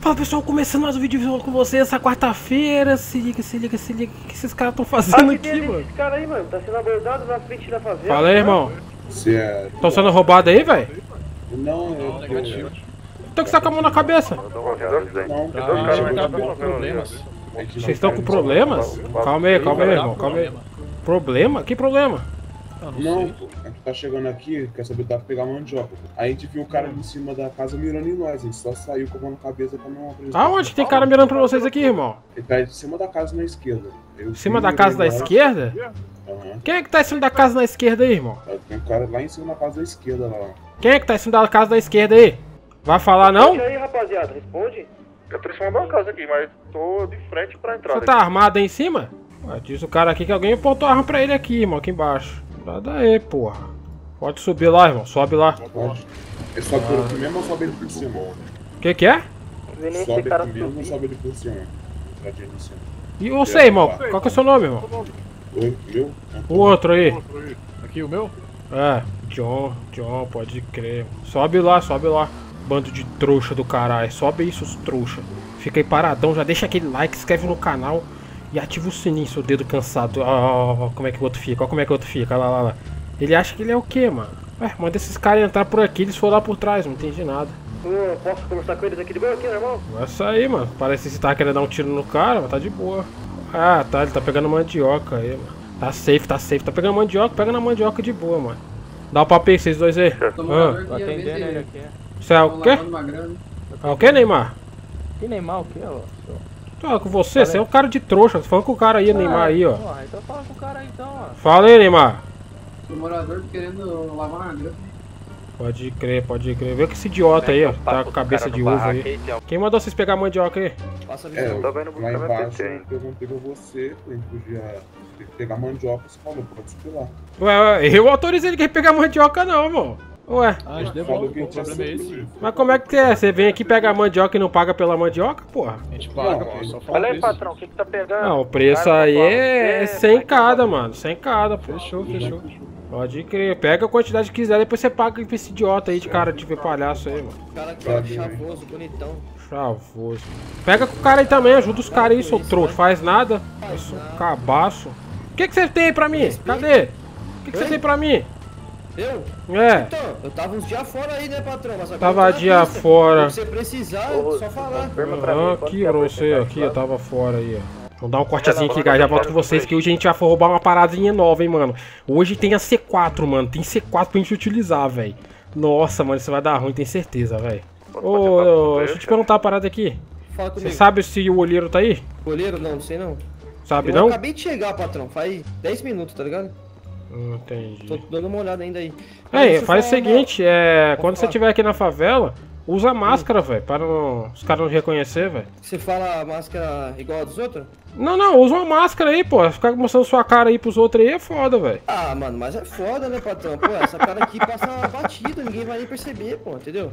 Fala pessoal, começando mais um vídeo com vocês essa quarta-feira. Se liga, se liga, se liga. O que esses caras estão fazendo aqui, mano? Esse cara aí, mano, tá sendo abordado na frente da favela. Fala aí, irmão. Estão sendo roubados aí, velho? Não, eu negativo. Então que você tá com a mão na cabeça? Vocês estão com problemas? Calma aí, irmão, calma aí. Problema? Que problema? Não, a gente tá chegando aqui, quer saber, tá pra pegar mandioca. Aí a gente viu o cara em cima da casa mirando em nós, a gente só saiu com a mão na cabeça pra não acreditar. Aonde tem cara mirando pra vocês aqui, irmão? Ele tá em cima da casa na esquerda. Em cima da casa da esquerda? Aham. Quem é que tá em cima da casa na esquerda aí, irmão? Tem um cara lá em cima da casa da esquerda lá. Quem é que tá em cima da casa da esquerda aí? Vai falar não? E aí, rapaziada, responde. Eu tô em cima da casa aqui, mas tô de frente pra entrada. Você tá armado aí em cima? Ué, diz o cara aqui que alguém apontou a arma pra ele aqui, irmão, aqui embaixo. Nada aí, porra. Pode subir lá, irmão, sobe lá. Pode. Ele sobe por aqui mesmo ou sobe ele por cima? Que é? Sobe aqui mesmo ou sobe ele por cima? Entradinha de cima. E você, irmão? Qual que é o seu nome, irmão? Oi, meu? O outro aí. Aqui o meu? É, John, pode crer. Sobe lá. Bando de trouxa do caralho. Sobe isso, os trouxa. Fica aí paradão, já deixa aquele like, se inscreve no canal e ativa o sininho, seu dedo cansado. Ó, como é que o outro fica, ó como é que o outro fica, lá. Ele acha que ele é o quê, mano? Ué, manda esses caras entrar por aqui, eles foram lá por trás, não entendi nada. Eu posso conversar com eles aqui de boa aqui, irmão? Vai sair, mano. Parece que você tá querendo dar um tiro no cara, mas tá de boa. Ah, tá, ele tá pegando mandioca aí, mano. Tá safe. Tá pegando mandioca, pega na mandioca de boa, mano. Dá o papo aí, vocês dois aí. Tô atendendo ele aqui. Você é o quê? É o quê, Neymar? Que Neymar o quê, ó? Tô com você, você é um cara de trouxa. Tô falando com o cara aí, Neymar aí, ó. Então fala com o cara aí então, ó. Fala aí, Neymar. O morador querendo lavar uma grana. Pode crer. Vê que esse idiota aí, ó. Tá com a cabeça de uva aí. Quem mandou vocês pegar mandioca aí? Passa a É, visão. lá embaixo eu perguntei pra você, a gente podia pegar mandioca, você falou, pode subir lá. Ué, eu autorizei ninguém pegar mandioca não, mano. Ué, Ah, a gente devolve, pô, o problema é esse. mas como é que é? Você vem aqui pegar mandioca e não paga pela mandioca, porra? A gente paga, pô, só fala Olha aí, isso. patrão, o que tá pegando? Não, o preço aí é 100 cada, mano. 100 cada, pô. Fechou. Pode crer. Pega a quantidade que quiser, depois você paga pra esse idiota aí de cara de ver palhaço aí, mano. O cara aqui, ó, chavoso, bonitão. Chavoso. Pega com o cara aí também, ajuda os caras aí, seu trouxa. Faz nada. Faz um cabaço. O que você tem aí pra mim? Cadê? O que você tem pra mim? Eu? É, Então, eu tava uns dias fora aí, né, patrão? Mas agora tava eu tô na dia pista. fora. Se você precisar, só falar. Aqui pra você, aqui, eu tava fora aí, ó. Vamos dar um cortezinho aqui, guys. Já volto com vocês que hoje a gente vai roubar uma paradinha nova, hein, mano. Hoje tem a C4, mano. Tem C4 pra gente utilizar, velho. Nossa, mano, isso vai dar ruim, tenho certeza, velho. Ô, deixa eu te perguntar uma parada aqui. Fala Você comigo. sabe se o olheiro tá aí? Goleiro? Não sei não. Sabe Eu não? acabei de chegar, patrão. Faz 10 minutos, tá ligado? Tô Entendi. dando uma olhada ainda aí. Ei, faz o seguinte, quando você estiver aqui na favela, usa máscara, velho, para os caras não reconhecer, velho. Você fala a máscara igual a dos outros? Não, usa uma máscara aí, pô. Ficar mostrando sua cara aí pros outros aí é foda, velho. Ah, mano, mas é foda, né, patrão? Pô, essa cara aqui passa batida, ninguém vai nem perceber, pô, entendeu?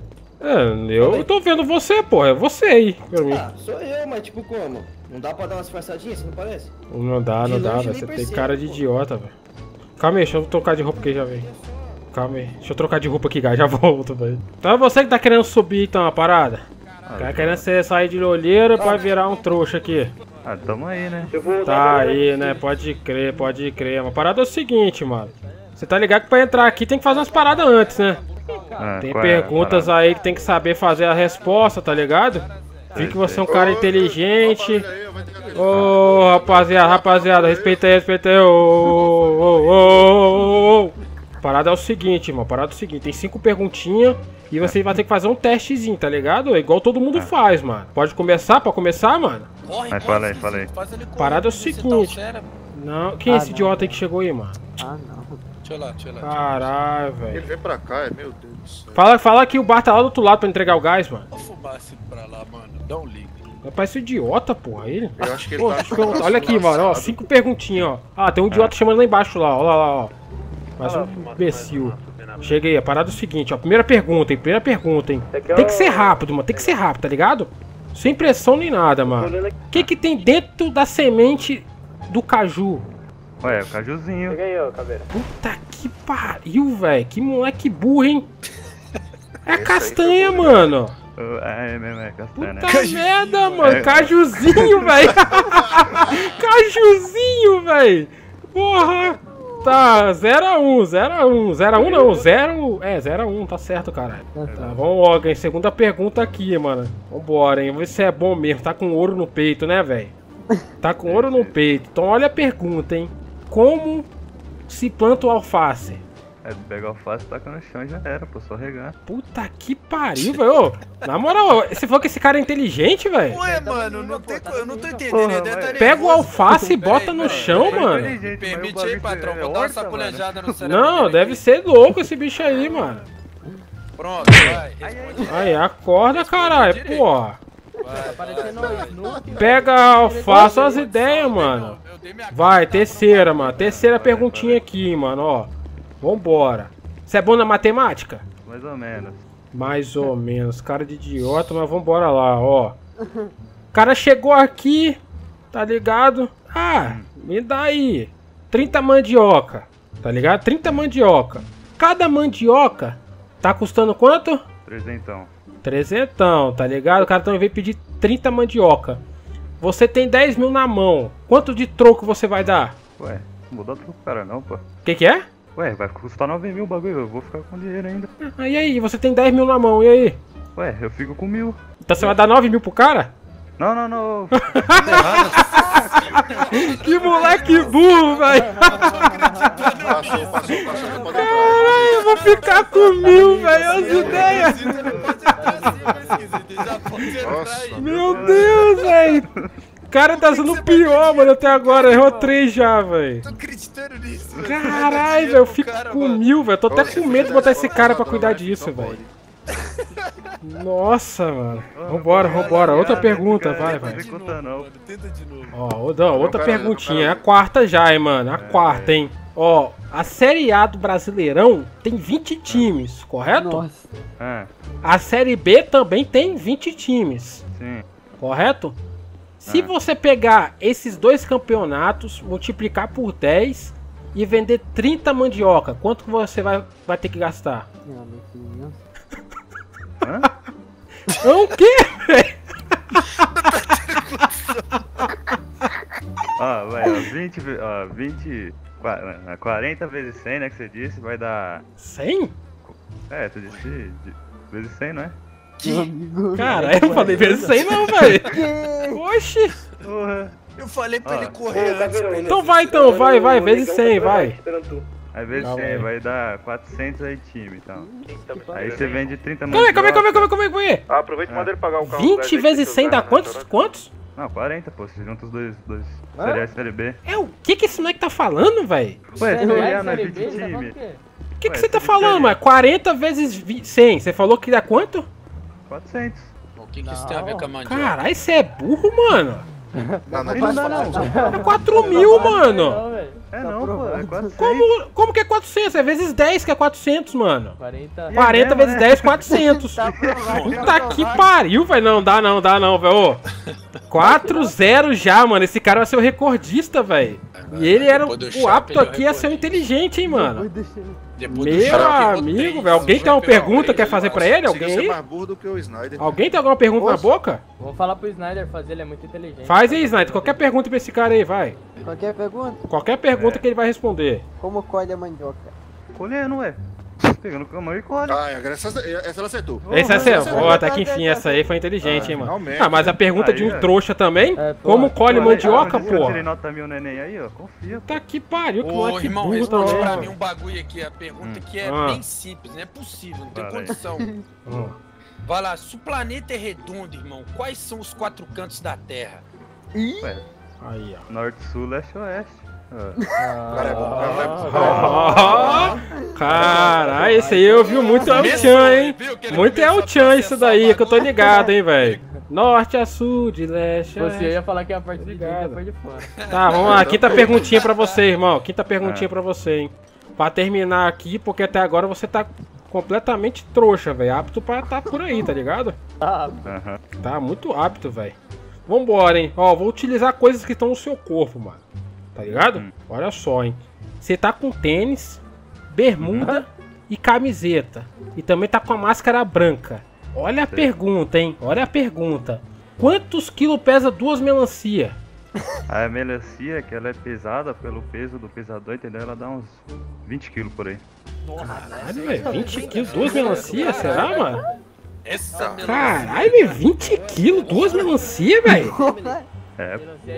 Eu tô vendo você, pô. É você aí, pra mim. Ah, sou eu, mas tipo como? Não dá pra dar umas disfarçadinhas, você não parece? Não dá, de longe velho. nem Você tem percebo, cara de pô. idiota, velho. Calma aí, deixa eu trocar de roupa aqui já vem. Calma aí, deixa eu trocar de roupa aqui, guys, já volto, velho. Então é você que tá querendo subir, então, a parada? Tá querendo sair de olheiro pra virar um trouxa aqui. Ah, tamo aí, né? Eu vou Tá aí, né? Pode crer. A parada é o seguinte, mano. Você tá ligado que pra entrar aqui tem que fazer umas paradas antes, né? Tem Qual é a perguntas parada? aí que tem que saber fazer a resposta, tá ligado? Vi que você é um cara inteligente. Ô, rapaziada, respeita aí, ô. Parada é o seguinte, mano. Parada é o seguinte, tem 5 perguntinhas e você vai ter que fazer um testezinho, tá ligado? É igual todo mundo faz, mano. Pode começar, mano? Mas fala aí. Parada é o seguinte. Não, quem é esse idiota aí que chegou aí, mano? Deixa eu lá. Caralho, Ele velho. vem pra cá, meu Deus do céu. Fala que o bar tá lá do outro lado pra entregar o gás, mano. Vou fumar esse pra lá, mano. Dá um ligue. Parece um idiota, porra, ele. Eu acho que ele Pô, tá deixa eu perguntar. Olha aqui, mano, ó, 5 perguntinhas, ó. Ah, tem um idiota chamando lá embaixo lá, ó. Mais um imbecil. Chega aí, a parada é o seguinte, ó. Primeira pergunta, hein. Tem que ser rápido, mano. Tem que ser rápido, tá ligado? Sem pressão nem nada, mano. O que tem dentro da semente do caju? Ué, o cajuzinho. Pega aí, ó, caveira. Puta que pariu, velho. Que moleque burro, hein? É a castanha, mano. É mesmo, é castanha, né? Puta merda, mano. Cajuzinho, velho. Cajuzinho, velho. Porra. Tá, 0x1, 0x1. 0x1 não, 0x1, tá certo, caralho. Tá, vamos logo, hein. Segunda pergunta aqui, mano. Vambora, hein. Vamos ver se é bom mesmo. Tá com ouro no peito, né, velho? Tá com ouro no peito. Então olha a pergunta, hein. Como se planta o alface? É, pega o alface, taca no chão e já era, pô, só regar. Puta que pariu, velho. Na moral, você falou que esse cara é inteligente, velho? Ué, mano, eu não tô entendendo. Porra, Ele deve tá Pega o nervoso. alface e bota no chão, mano. Permite aí, patrão. Vou dar uma sacolejada no cérebro. Não, dele deve aqui. ser louco esse bicho aí, mano. Pronto, vai. Responde. Aí, acorda, caralho, direito. porra. Vai, Parecendo o Snoopy. Pega alface as ideias, mano. Eu dei minha Vai, cara, terceira, mano. Terceira perguntinha aqui, mano, ó. Vambora. Você é bom na matemática? Mais ou menos. Mais ou menos. Cara de idiota, mas vambora lá, ó. O cara chegou aqui, tá ligado? Ah, me dá aí 30 mandioca, tá ligado? 30 mandioca. Cada mandioca tá custando quanto? 300. 300, tá ligado? O cara também veio pedir 30 mandioca. Você tem 10 mil na mão. Quanto de troco você vai dar? Ué, não vou dar pro cara não, pô. O que é? Ué, vai custar 9 mil o bagulho, eu vou ficar com dinheiro ainda. Ah, e aí? Você tem 10 mil na mão, e aí? Ué, eu fico com 1000. Então você vai dar 9 mil pro cara? Não. Que moleque burro, velho! Passou, pode entrar. Caralho, eu vou ficar com 1000, velho, as ideias! Nossa. Meu Deus, velho! O cara tá sendo pior, mano, até agora. Errou 3 já, velho. Tô acreditando nisso, velho. Caralho, velho, eu fico com 1000, velho. Tô até com medo de botar esse cara pra cuidar disso, velho. Nossa, mano. Vambora. Outra pergunta, vai. Tenta de novo. Ó, não, outra perguntinha. É a quarta já, hein, mano. A quarta, hein. Ó, a Série A do Brasileirão tem 20 times, correto? Nossa. Ah, A Série B também tem 20 times, sim. correto? Se você pegar esses dois campeonatos, multiplicar por 10 e vender 30 mandioca, quanto que você vai ter que gastar? Hã? O quê? Ó, vai, ó, 40 vezes 100, né, que você disse, vai dar... 100? É, tu disse vezes 100, não é? Cara, eu não falei vezes 100 não, velho. Oxi. Porra. Eu falei pra ele Ô, correr antes. Caveirão, Então vai, vezes 100, vai. Esperando tu. Aí vezes Calma 100, aí. vai dar 400 aí time, então. Aí você vende 30 Calma aí. Ah, aproveita e manda ele pagar o carro. 20 vezes 100 dá quantos? Não, 40, pô, você junta os dois Série A e Série B. É, o que esse moleque tá falando, velho? Ué, Série Série A A não é e Série 20 B, sabe time. o quê? O que Ué, você tá tudo falando, diferente. mano? 40 vezes 100. Você falou que dá quanto? 400. O que isso tem a ver com a mandioca? Caralho, você é burro, mano. Não, não, Não dá não. 4 mil, mano. Não, velho. É não, pô, é 400. Como que é 400? É vezes 10 que é 400, mano. 40. 40 vezes né? 10, 400. Tá aprovado. Puta que pariu, velho. Não, dá não, velho. Ô, 4-0 já, mano. Esse cara vai ser o recordista, velho. E ele era Depois do o choque, apto ele é o aqui a ser o recordista. inteligente, hein, mano. Depois do Meu choque, eu amigo, botei velho. Alguém isso, tem uma vai pergunta pegar quer fazer pra ele? Consiga Alguém ser aí? mais burro do que o Snyder. Alguém tem alguma pergunta na boca? Vamos falar pro Snyder fazer, ele é muito inteligente. Faz aí, Snyder. Qualquer pergunta pra esse cara aí, vai. Qualquer pergunta? Qualquer pergunta que ele vai responder. Como colhe a mandioca? Colhendo, ué. Pegando com a mão e colhe. Ah, essa ela acertou. Esse é seu. Pô, até que enfim, essa aí foi inteligente, hein, mano. realmente. Ah, mas a pergunta de um Aí, ó. trouxa também? É, pô, Como colhe Pô, mandioca, aí, ó, Eu tirei porra? nota 1000 neném aí, ó. Confia. Tá que pariu, que Ô, moleque irmão, burro responde também, pra mim velho. um bagulho aqui. A pergunta que é Ah. bem simples, não é possível, não tem Fala aí. condição. Ah. Vai lá, se o planeta é redondo, irmão, quais são os 4 cantos da Terra? Ué, Aí, ó. norte, sul, leste, oeste. Cara, é bom, cara, é bom. Ah, caralho, esse aí eu vi muito El Chan, hein? Viu que ele Muito começou El a Chan isso processar daí, o que eu tô bagulho? ligado, hein, velho. Norte a sul, de leste a Você oeste. ia falar que a parte de dentro Obrigado. foi de fora. Tá, vamos lá. Quinta perguntinha pra você, irmão. Quinta perguntinha pra você, hein? Pra terminar aqui, porque até agora você tá completamente trouxa, velho. Apto pra tá por aí, tá ligado? Aham. Tá muito apto, velho. Vambora, hein? Ó, vou utilizar coisas que estão no seu corpo, mano. Tá ligado? Olha só, hein? Você tá com tênis, bermuda e camiseta. E também tá com a máscara branca. Olha a pergunta, hein? Olha a pergunta. Quantos quilos pesa 2 melancia? A melancia, que ela é pesada pelo peso do pesador, entendeu? Ela dá uns 20 quilos por aí. Caralho, velho. 20 quilos, 2 melancia? Será, mano? Essa Caralho, velho. 20 quilos, 2 melancia, velho? É,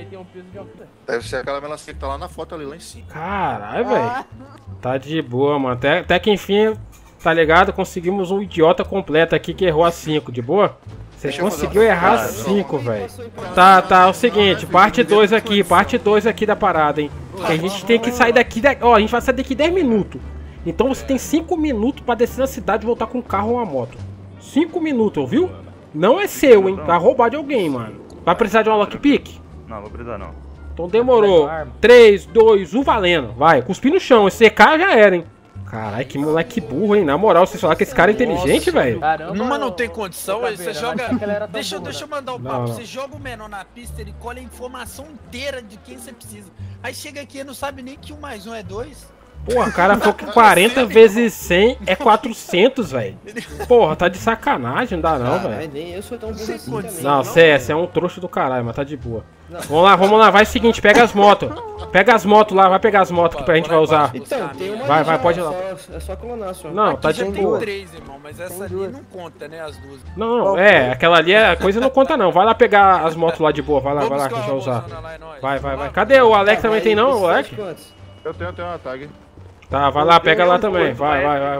Deve ser aquela melancia que tá lá na foto ali, lá em cima. Caralho, velho. Tá de boa, mano. Até que enfim, tá ligado? Conseguimos um idiota completo aqui que errou a 5, de boa? Você conseguiu errar 5, velho. Tá, é o seguinte, parte 2 aqui da parada, hein? Que a gente tem que sair daqui, ó, a gente vai sair daqui 10 minutos. Então você tem 5 minutos pra descer na cidade e voltar com um carro ou uma moto. 5 minutos, ouviu? Não é seu, hein? Vai roubar de alguém, mano. Vai precisar de uma lockpick? não, vou precisar não. Então demorou. 3, 2, 1, valendo. Vai, cuspi no chão. Esse CK já era, hein? Caralho, que moleque burro, hein? Na moral, vocês falaram que esse cara é inteligente, velho? Numa não tem condição, aí você joga. Deixa eu mandar o papo. Não. Você joga o menor na pista, ele colhe a informação inteira de quem você precisa. Aí chega aqui e não sabe nem que 1 mais 1 é 2. Porra, o cara falou que 40 vezes 100 é 400, velho. Porra, tá de sacanagem, não dá não, velho. Nem eu sou tão burro assim também. Não, você é um trouxa do caralho, mas tá de boa. Vamos lá, vai o seguinte, pega as motos. Pega as motos lá, vai pegar as motos que a gente vai usar. Então, tem uma Vai, ali já, pode ir lá. É só clonar, só. Não, tá Aqui de já tem boa. 3, irmão, mas essa ali não conta, né? As duas. Não, aquela ali, a coisa não conta não. Vai lá pegar as motos lá de boa, vai lá que a gente vai usar. Vai. Cadê o Alex também tem não, o Alex? Eu tenho uma tag. Tá, vai lá, pega lá também. Vai.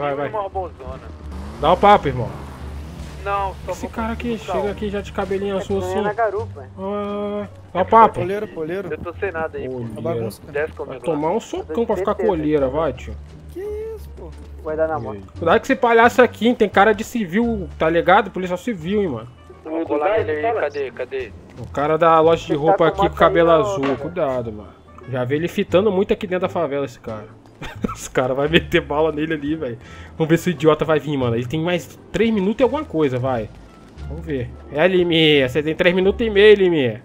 Dá o papo, irmão. Não, só Esse cara aqui chega aqui já de cabelinho azul assim. na garupa. Dá o papo. Poleiro. Eu tô sem nada aí. Olheira. Desce Vai comigo. tomar um socão pra ficar com olheira, vai, tio. Que isso, pô? Vai dar na mão. Cuidado com esse palhaço aqui, hein? Tem cara de civil, tá ligado? Policial civil, hein, mano. Vamos colar ele aí, cadê? O cara da loja de roupa aqui com cabelo azul. Cuidado, mano. Já vi ele fitando muito aqui dentro da favela, esse cara. Os caras vão meter bala nele ali, velho. Vamos ver se o idiota vai vir, mano. Ele tem mais 3 minutos e alguma coisa, vai. Vamos ver. É, Liminha. Você tem 3 minutos e meio, Liminha.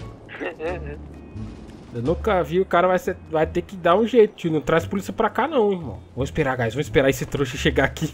Eu nunca vi, o cara vai ter que dar um jeito, tio. Não traz polícia pra cá, não, irmão. Vamos esperar, guys. Vamos esperar esse trouxa chegar aqui.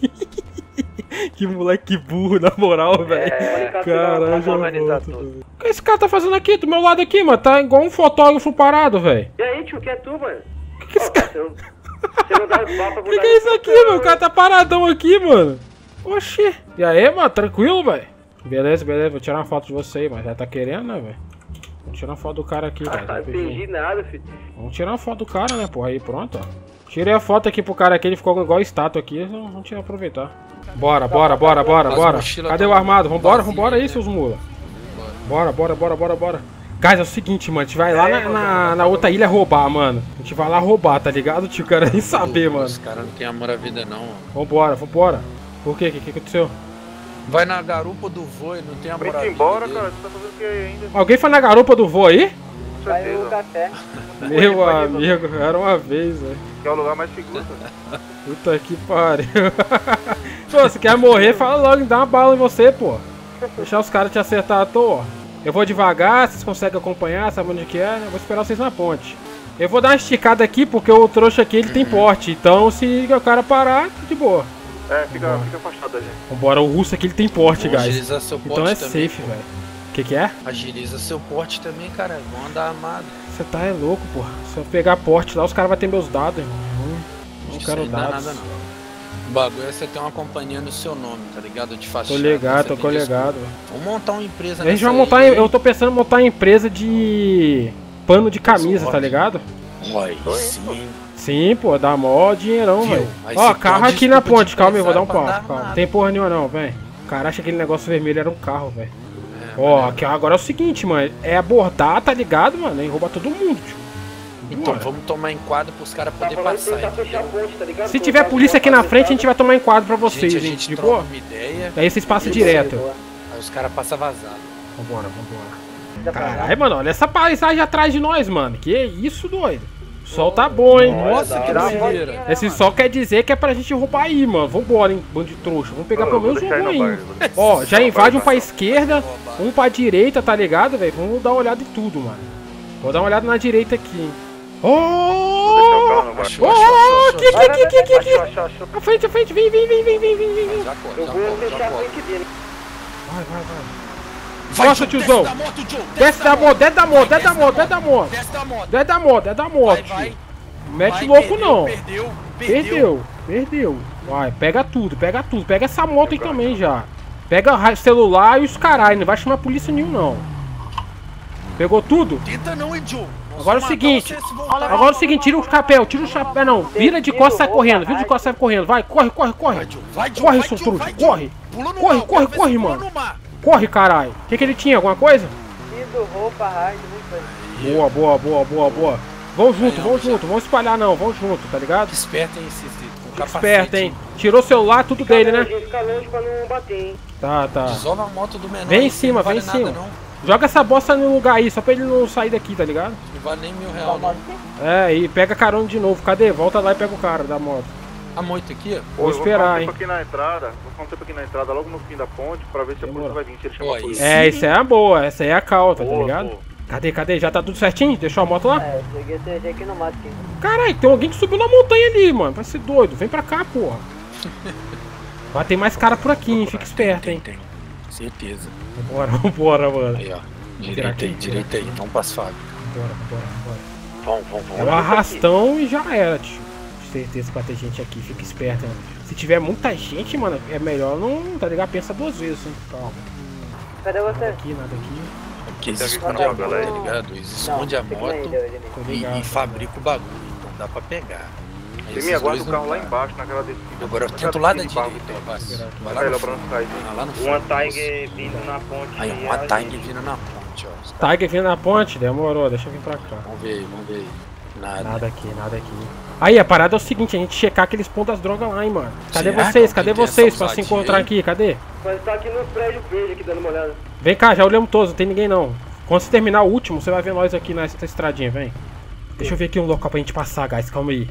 Que moleque burro, na moral, velho. Caralho, já volto. O que esse cara tá fazendo aqui, do meu lado aqui, mano? Tá igual um fotógrafo parado, velho. E aí, tio, que é tu, mano? Que esse cara... Você não dá os papas, Que é isso aqui, mano? O cara tá paradão aqui, mano. Oxi. E aí, mano? Tranquilo, velho? Beleza. Vou tirar uma foto de você aí, mas já tá querendo, né, velho? Vamos tirar uma foto do cara aqui, velho. Não entendi nada, filho. Vamos tirar uma foto do cara, né, porra? Aí, pronto, ó. Tirei a foto aqui pro cara aqui, ele ficou igual estátua aqui. Vamos tirar, aproveitar. Bora. Cadê o armado? Vambora aí, seus mula. Bora. Guys, é o seguinte, mano, a gente vai lá na outra ilha roubar, mano. A gente vai lá roubar, tá ligado, tio? Quero nem saber, mano. Os caras não tem amor à vida, não. Vambora. Por quê? O que aconteceu? Vai na garupa do voo e não tem amor à vida. embora, dele. cara. Você tá fazendo o que aí ainda? Alguém foi na garupa do vô aí? Com certeza. café. Meu amigo, era uma vez, velho. Que é o lugar mais seguro. Puta que pariu. Pô, você quer morrer, fala logo, dá uma bala em você, pô. Deixar os caras te acertar à toa. Eu vou devagar, vocês conseguem acompanhar, sabe onde que é, né? Vou esperar vocês na ponte. Eu vou dar uma esticada aqui, porque o trouxa aqui, ele tem porte. Então, se o cara parar, de boa. É, fica afastado da gente. Vambora, o russo aqui, ele tem porte, guys. Agiliza seu porte Então é também, safe, pô. velho. Que é? Agiliza seu porte também, cara. Vão andar armado. Você tá louco, porra. Se eu pegar porte lá, os caras vão ter meus dados, irmão. Não Isso quero aí não dá dados. nada, não. O bagulho é você ter uma companhia no seu nome, tá ligado? De fachada. Tô ligado, você tô me ligado. desculpa. Vamos montar uma empresa A gente nessa vai montar, ilha aí. eu tô pensando em montar uma empresa de pano de camisa, tá ligado? Uai, sim. Sim, pô, dá mó dinheirão, Viu? velho. Aí Ó, você carro pode aqui na desculpa ponte, de calma aí, vou dar um pensar pra pau. dar Calma. nada. Tem porra nenhuma não, velho. O cara acha que aquele negócio vermelho era um carro, velho. Ó, aqui agora é o seguinte, mano. É abordar, tá ligado, mano? E roubar todo mundo, tio. Então vamos tomar enquadro pros caras poderem passar. entendeu? Se tiver polícia aqui na frente, a gente vai tomar enquadro pra vocês, a hein? gente De troca boa? uma ideia, Aí vocês passam direto. aí os caras passam vazado. Vambora. Caralho, mano, olha essa paisagem atrás de nós, mano. Que isso, doido. O sol tá bom, hein? Nossa, que doideira. Esse sol quer dizer que é pra gente roubar aí, mano. Vambora, hein, bando de trouxa. Vamos pegar pelo menos um deixar aí no aí. bar. Ó, já invade um pra esquerda, um pra direita, tá ligado, velho? Vamos dar uma olhada em tudo, mano. Vou dar uma olhada na direita aqui, hein. Deixar o carro no bar. Aqui. Achou. À frente, vem. Já corre, Eu já vou corre, fechar já a corre. frente dele. Vai, vai, vai. Nossa, tiozão. Desce da moto, desce da moto, desce da moto, desce da moto. Desce da moto. Desce da moto, desce da moto. Vai. Mete Vai, louco perdeu, não. Perdeu. Vai, pega tudo, pega tudo. Pega essa moto aí também já. Pega o celular e os caralho, não vai chamar a polícia nenhum não. Pegou tudo? Tenta não, idiota. Agora é o seguinte, tira o chapéu, não, vira de costas e sai correndo, vira de costas e sai correndo, vai, corre, corre, seu truque, corre, mano, corre, caralho. O que ele tinha, alguma coisa? Roupa, hard, muito bem. Boa. Vamos junto, vamos espalhar não, vamos junto, tá ligado? Esperto, hein, Esperto, hein. Tirou o celular, tudo dele, né? Fica longe pra não bater, hein. Tá. Desola a moto do menor. Vem em cima, vem em cima. Joga essa bosta no lugar aí, só pra ele não sair daqui, tá ligado? Não vale nem R$1.000, não. É, e pega carona de novo. Cadê? Volta lá e pega o cara da moto. A moto aqui, ó. Vou esperar, hein. Vou ficar um tempo aqui na entrada, logo no fim da ponte, pra ver se a polícia vai vir, se ele chama a polícia. É, isso é a boa, essa aí é a calta, tá ligado? Cadê? Já tá tudo certinho? Deixou a moto lá? É, cheguei aqui no mato aqui. Caralho, tem alguém que subiu na montanha ali, mano. Vai ser doido. Vem pra cá, porra. Vai ter mais cara por aqui, hein. Fica esperto, hein. Tem. Certeza. Vambora, mano. Aí, ó. Direita aí. Vamos pras fábricas. Vambora. Vamos. É um arrastão e já era, tio. Certeza que vai ter gente aqui. Fica esperto, hein. Se tiver muita gente, mano, é melhor não, tá ligado? Pensa duas vezes, hein. Calma. Cadê você? Nada aqui. Porque eles escondem a moto, tá ligado? Eles escondem a moto e fabricam o bagulho. Então dá pra pegar. Você me aguarda o carro lá embaixo, naquela descida. Agora tenta o lado da direita, vai lá no fundo. Uma Tiger vindo na ponte. Aí, uma Tiger vindo na ponte, ó. Tiger vindo na ponte? Demorou, deixa eu vir pra cá. Vamos ver aí. Nada aqui. Aí, a parada é o seguinte, a gente checar aqueles pontos das drogas lá, hein, mano. Cadê vocês pra se encontrar aqui? Cadê? Mas tá aqui no prédio verde, aqui dando uma olhada. Vem cá, já olhamos todos, não tem ninguém não. Quando você terminar o último, você vai ver nós aqui nessa estradinha, vem. Deixa eu ver aqui um local pra gente passar, guys, calma aí.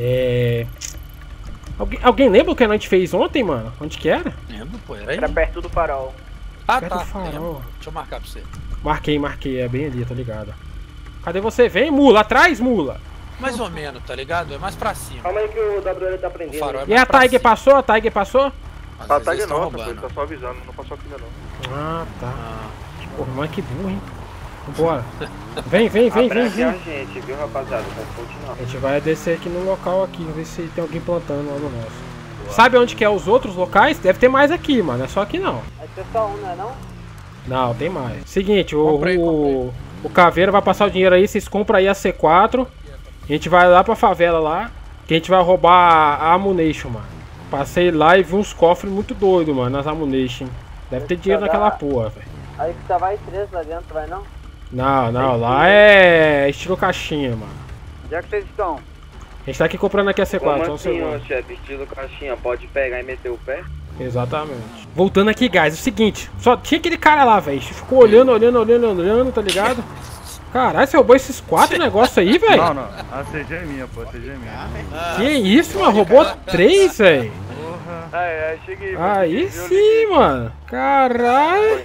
Alguém lembra o que a gente fez ontem, mano? Onde que era? Lembro, pô, era aí. Era perto do farol. Perto do farol. Lembro. Deixa eu marcar pra você. Marquei, é bem ali, tô ligado. Cadê você? Vem, mula, atrás, mula. Mais ou menos, tá ligado? É mais pra cima. Calma aí que o WL tá prendendo. E a Tiger passou? A Tiger passou? A Tiger é nossa, ele tá só avisando, não passou aqui ainda não. Ah, tá. Porra, mas que burro, hein? Vambora. Vem. gente, viu, rapaziada? A gente vai descer aqui no local aqui, ver se tem alguém plantando lá no nosso. Sabe onde que é os outros locais? Deve ter mais aqui, mano. É só aqui não. Vai ter só um, não é não? Não, tem mais. Seguinte, o Caveira vai passar o dinheiro aí, vocês compram aí a C4. A gente vai lá pra favela lá, que a gente vai roubar a ammunition, mano. Passei lá e vi uns cofres muito doidos, mano, nas ammunition. Deve ter dinheiro naquela porra, velho. Aí que só vai 3 lá dentro, vai não? Não, lá é estilo caixinha, mano. Onde é que vocês estão? A gente tá aqui comprando aqui a C4, Como só um assim, segundo. chefe, estilo caixinha, pode pegar e meter o pé? Exatamente. Voltando aqui, guys, é o seguinte, só tinha aquele cara lá, velho. Ficou olhando, tá ligado? Caralho, você roubou esses 4 negócios aí, velho? Não, a CG é minha, pô, a CG é minha. Que isso, mano? Roubou 3, velho? Cheguei. Aí sim, mano. Caralho.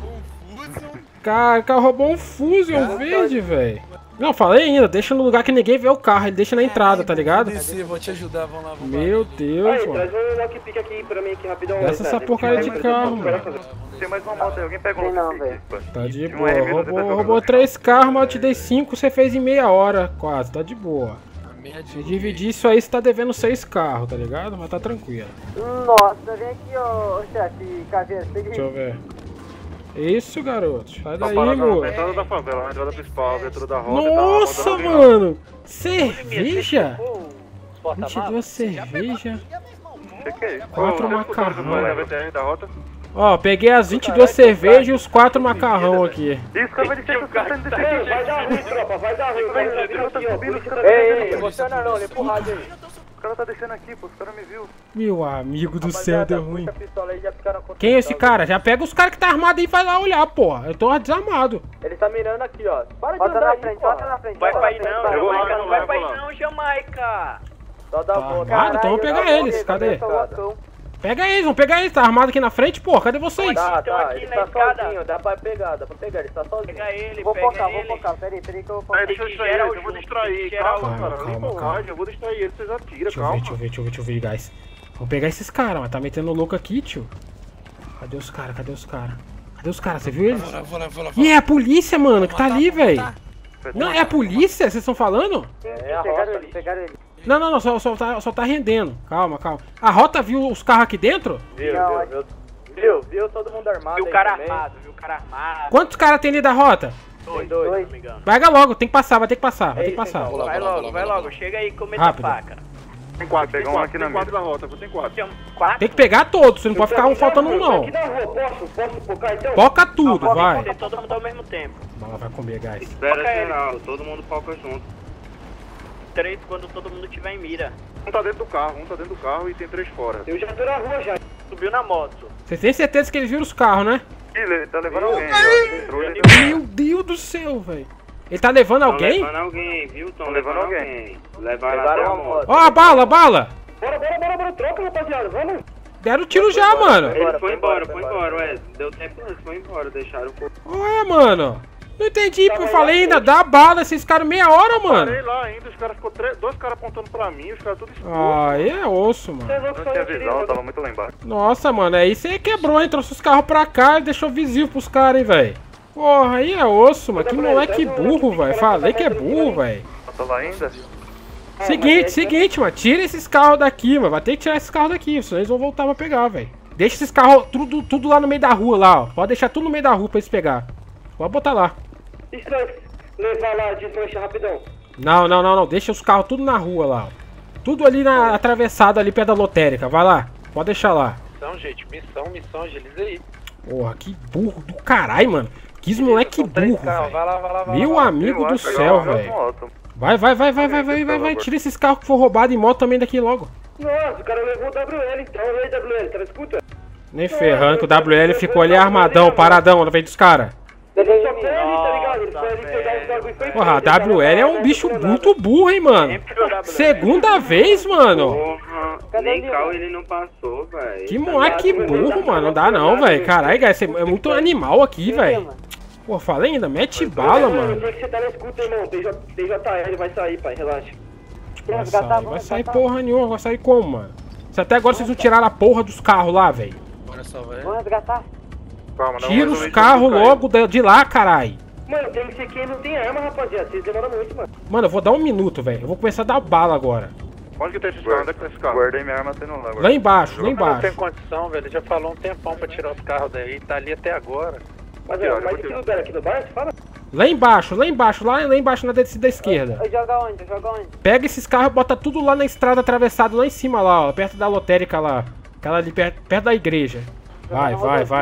Cara, roubou um Fusion verde, velho. Não, falei ainda, deixa no lugar que ninguém vê o carro, ele deixa na entrada, tá ligado? Vou te ajudar, vamos lá. Meu Deus, mano. Traz um lockpick aqui pra mim, aqui rapidão. Desce essa porcaria de carro, mano. Tem mais uma moto aí, alguém pega um lockpick, pô. Tá de boa, roubou 3 carros, mas eu te dei 5, você fez em meia hora, quase, tá de boa. Se dividir isso aí, você tá devendo 6 carros, tá ligado? Mas tá tranquilo. Nossa, vem aqui, ô chefe Caveira, deixa eu ver. Isso, garoto. Sai daí, Na mano. entrada da favela, na entrada principal, abertura da rota. Nossa, mano. Cerveja? 22 cerveja. 4 macarrão. Ó, peguei as 22 cervejas e os 4 macarrão aqui. Isso, cara, vai descer, Vai dar ruim, tropa, vai dar ruim. Ei, você não, lê pro rádio aí. O cara tá descendo aqui, pô, os caras me viu. Meu amigo do céu, deu ruim. Quem é esse cara? Já pega os caras que tá armado aí e vai lá olhar, porra. Eu tô desarmado. Ele tá mirando aqui, ó. Para de Bota andar na aí, frente, pô. bota na frente. Vai pra aí não, Jamaica, não vai pra aí não, Jamaica. Só dá Tá volta. armado? Então vamos pegar eles. Cadê? Pega eles, vamos pegar eles. Tá armado aqui na frente, porra. Cadê vocês? Tá, ele tá sozinho, dá pra pegar, ele tá sozinho. Pega ele, vou focar, peraí que eu vou focar. Deixa eu distrair eles, eu vou distrair. Calma, cara, eu vou distrair eles, vocês atiram, calma. Deixa eu ver, guys. Vamos pegar esses caras, mas tá metendo louco aqui, tio. Cadê os caras? Cadê os caras? Cadê os caras? Você viu eles? Vou lá. Ih, é a polícia, mano, que tá ali, velho. Tá. Não, é a polícia? Vocês estão falando? É a rota ali. Pegaram ele. Não, só tá rendendo. Calma. A rota viu os carros aqui dentro? Viu todo mundo armado. Viu o cara armado. Quantos caras tem ali da rota? Dois. Pega logo, tem que passar, vai ter que passar. Vai logo, chega aí com medo Rápido. da faca. Tem 4, Pegar um aqui na tem 4 da rota, tem 4. Tem que pegar todos, você não pode ficar um faltando um, não. Aqui na rua, posso focar então? Foca tudo, vai. Todo mundo ao mesmo tempo. Bala vai comer, guys. Espera, geral, todo mundo foca junto. 3 quando todo mundo tiver em mira. Um tá dentro do carro e tem 3 fora. Eu já tô na rua já. Subiu na moto. Vocês têm certeza que eles viram os carros, né? Ele tá levando alguém, ó. Entrou, ele tá Meu Deus do céu, velho. Ele tá levando alguém? alguém, viu? Tão levando alguém. Levaram a moto. Ó, a bala! Bora, troca, rapaziada, vamos. Deram tiro já, mano. Ele foi embora, ué. Deu tempo antes, foi embora, deixaram o corpo. Ué, mano. Não entendi, eu falei ainda, dá bala, esses caras meia hora, mano. Parei lá ainda, os caras ficou 2 caras apontando pra mim, os caras tudo expostos. Aí é osso, mano. Não tinha visão, eu tava muito lá embaixo. Nossa, mano, aí você quebrou, hein? Trouxe os carros pra cá e deixou visível pros caras, hein, velho. Porra, aí é osso, mano. Que moleque burro, velho. Falei que é burro, velho. Tá lá ainda? Seguinte, mano. Tira esses carros daqui, mano. Vai ter que tirar esses carros daqui, senão eles vão voltar pra pegar, velho. Deixa esses carros tudo lá no meio da rua, lá, ó. Pode deixar tudo no meio da rua pra eles pegar. Pode botar lá. E se nós levar lá, desmanchar rapidão? Não. Deixa os carros tudo na rua lá, ó. Tudo ali na atravessada ali perto da lotérica. Vai lá. Pode deixar lá. Missão, gente. Missão. Agiliza aí. Porra, que burro do caralho, mano. Que moleque burro, velho. Vai lá. Meu amigo do céu, velho. Vai. Tira esses carros que for roubado em moto também daqui logo. Nossa, o cara levou o WL então. E aí, WL, tá na escuta? Nem ferrando que o WL ficou ali armadão, paradão na frente dos caras. Ele só foi ali, tá ligado? Ele foi ali pegar os bagulho e foi. Porra, a WL é um bicho muito burro, hein, mano. Segunda vez, mano. Nem carro ele não passou, velho. Que moleque burro, mano. Não dá não, velho. Caralho, guys, é muito animal aqui, velho. Pô, falei ainda, mete bala, mano. Eu sei que você tá na escuta, irmão. DJL vai sair, pai, relaxa. Vai sair porra nenhuma, vai sair como, mano? Se até agora vocês não tiraram a porra dos carros lá, velho. Bora só, velho. Vamos resgatar. Tira os carros logo de lá, carai. Mano, tem que ser quem não tem arma, rapaziada. Vocês demoram muito, mano. Mano, eu vou dar um minuto, velho. Eu vou começar a dar bala agora. Onde que tem esses carros? Onde é que tem esse carro? Guardei minha arma, tem no lá. Lá embaixo, lá Não tem embaixo. condição, velho. Ele já falou um tempão pra tirar os carros daí. Tá ali até agora. Mas aqui lugar, aqui no bar, você fala? Lá embaixo na descida esquerda. Joga onde? Pega esses carros e bota tudo lá na estrada atravessada lá em cima lá, ó. Perto da lotérica lá. Aquela ali perto da igreja. Vai.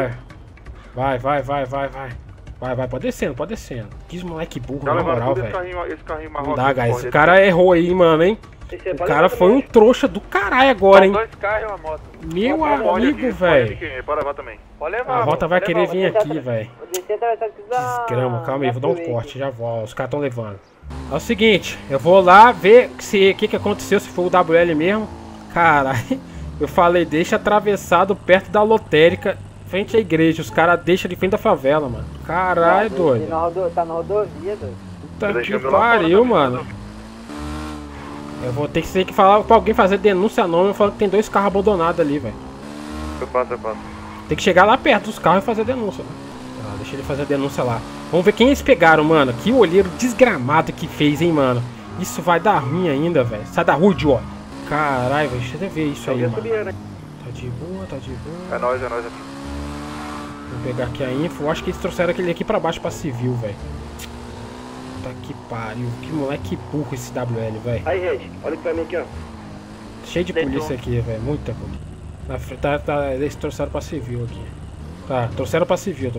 Vai, pode descendo. Que moleque burro, na moral, velho. Não dá, guys. Esse cara errou aí, mano, hein. O cara foi um trouxa do caralho agora, hein. 2 carros e uma moto. Meu amigo, velho. A rota vai querer vir aqui, velho. Desgrama, calma aí, vou dar um corte, já volto. Os caras estão levando. É o seguinte, eu vou lá ver o que aconteceu, se foi o WL mesmo. Caralho, eu falei, deixa atravessado perto da lotérica, frente à igreja. Os caras deixam de frente da favela, mano. Caralho, doido. Tá na rodovia, doido. Puta que pariu, mano. Eu vou ter que falar pra alguém fazer denúncia anônima falando que tem 2 carros abandonados ali, velho. Eu passo. Tem que chegar lá perto dos carros e fazer a denúncia, né? Deixa ele fazer a denúncia lá. Vamos ver quem eles pegaram, mano. Que olheiro desgramado que fez, hein, mano. Isso vai dar ruim ainda, velho. Sai da rua, idiota. Caralho, velho. Deixa eu ver isso aí, mano. Tá de boa. É nóis aqui. Vou pegar aqui a info. Eu acho que eles trouxeram aquele aqui pra baixo pra civil, velho. Puta que pariu. Que moleque burro esse WL, velho. Aí, Red, olha pra mim aqui, ó. Cheio de polícia aqui, velho. Muita polícia. Eles trouxeram pra civil aqui. Tá, trouxeram pra civil.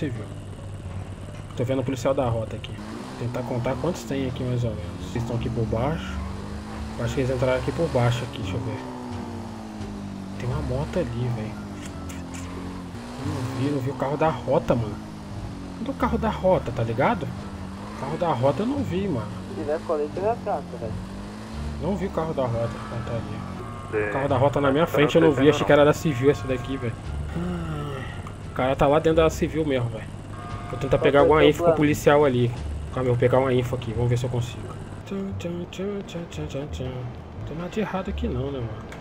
Tô vendo o policial da rota aqui. Vou tentar contar quantos tem aqui mais ou menos. Vocês estão aqui por baixo. Eu acho que eles entraram aqui por baixo aqui, deixa eu ver. Tem uma moto ali, velho. Não vi o carro da rota, mano. Cadê o carro da rota, tá ligado? O carro da rota eu não vi, mano. Se tiver colete, tiver praça, velho. Não vi o carro da rota, tá ali. O carro da rota na minha frente eu não vi, achei que era da civil essa daqui, velho. O cara tá lá dentro da civil mesmo, velho. Vou tentar pegar alguma info com o policial ali. Calma, eu vou pegar uma info aqui, vamos ver se eu consigo. Não tem nada de errado aqui não, né, mano?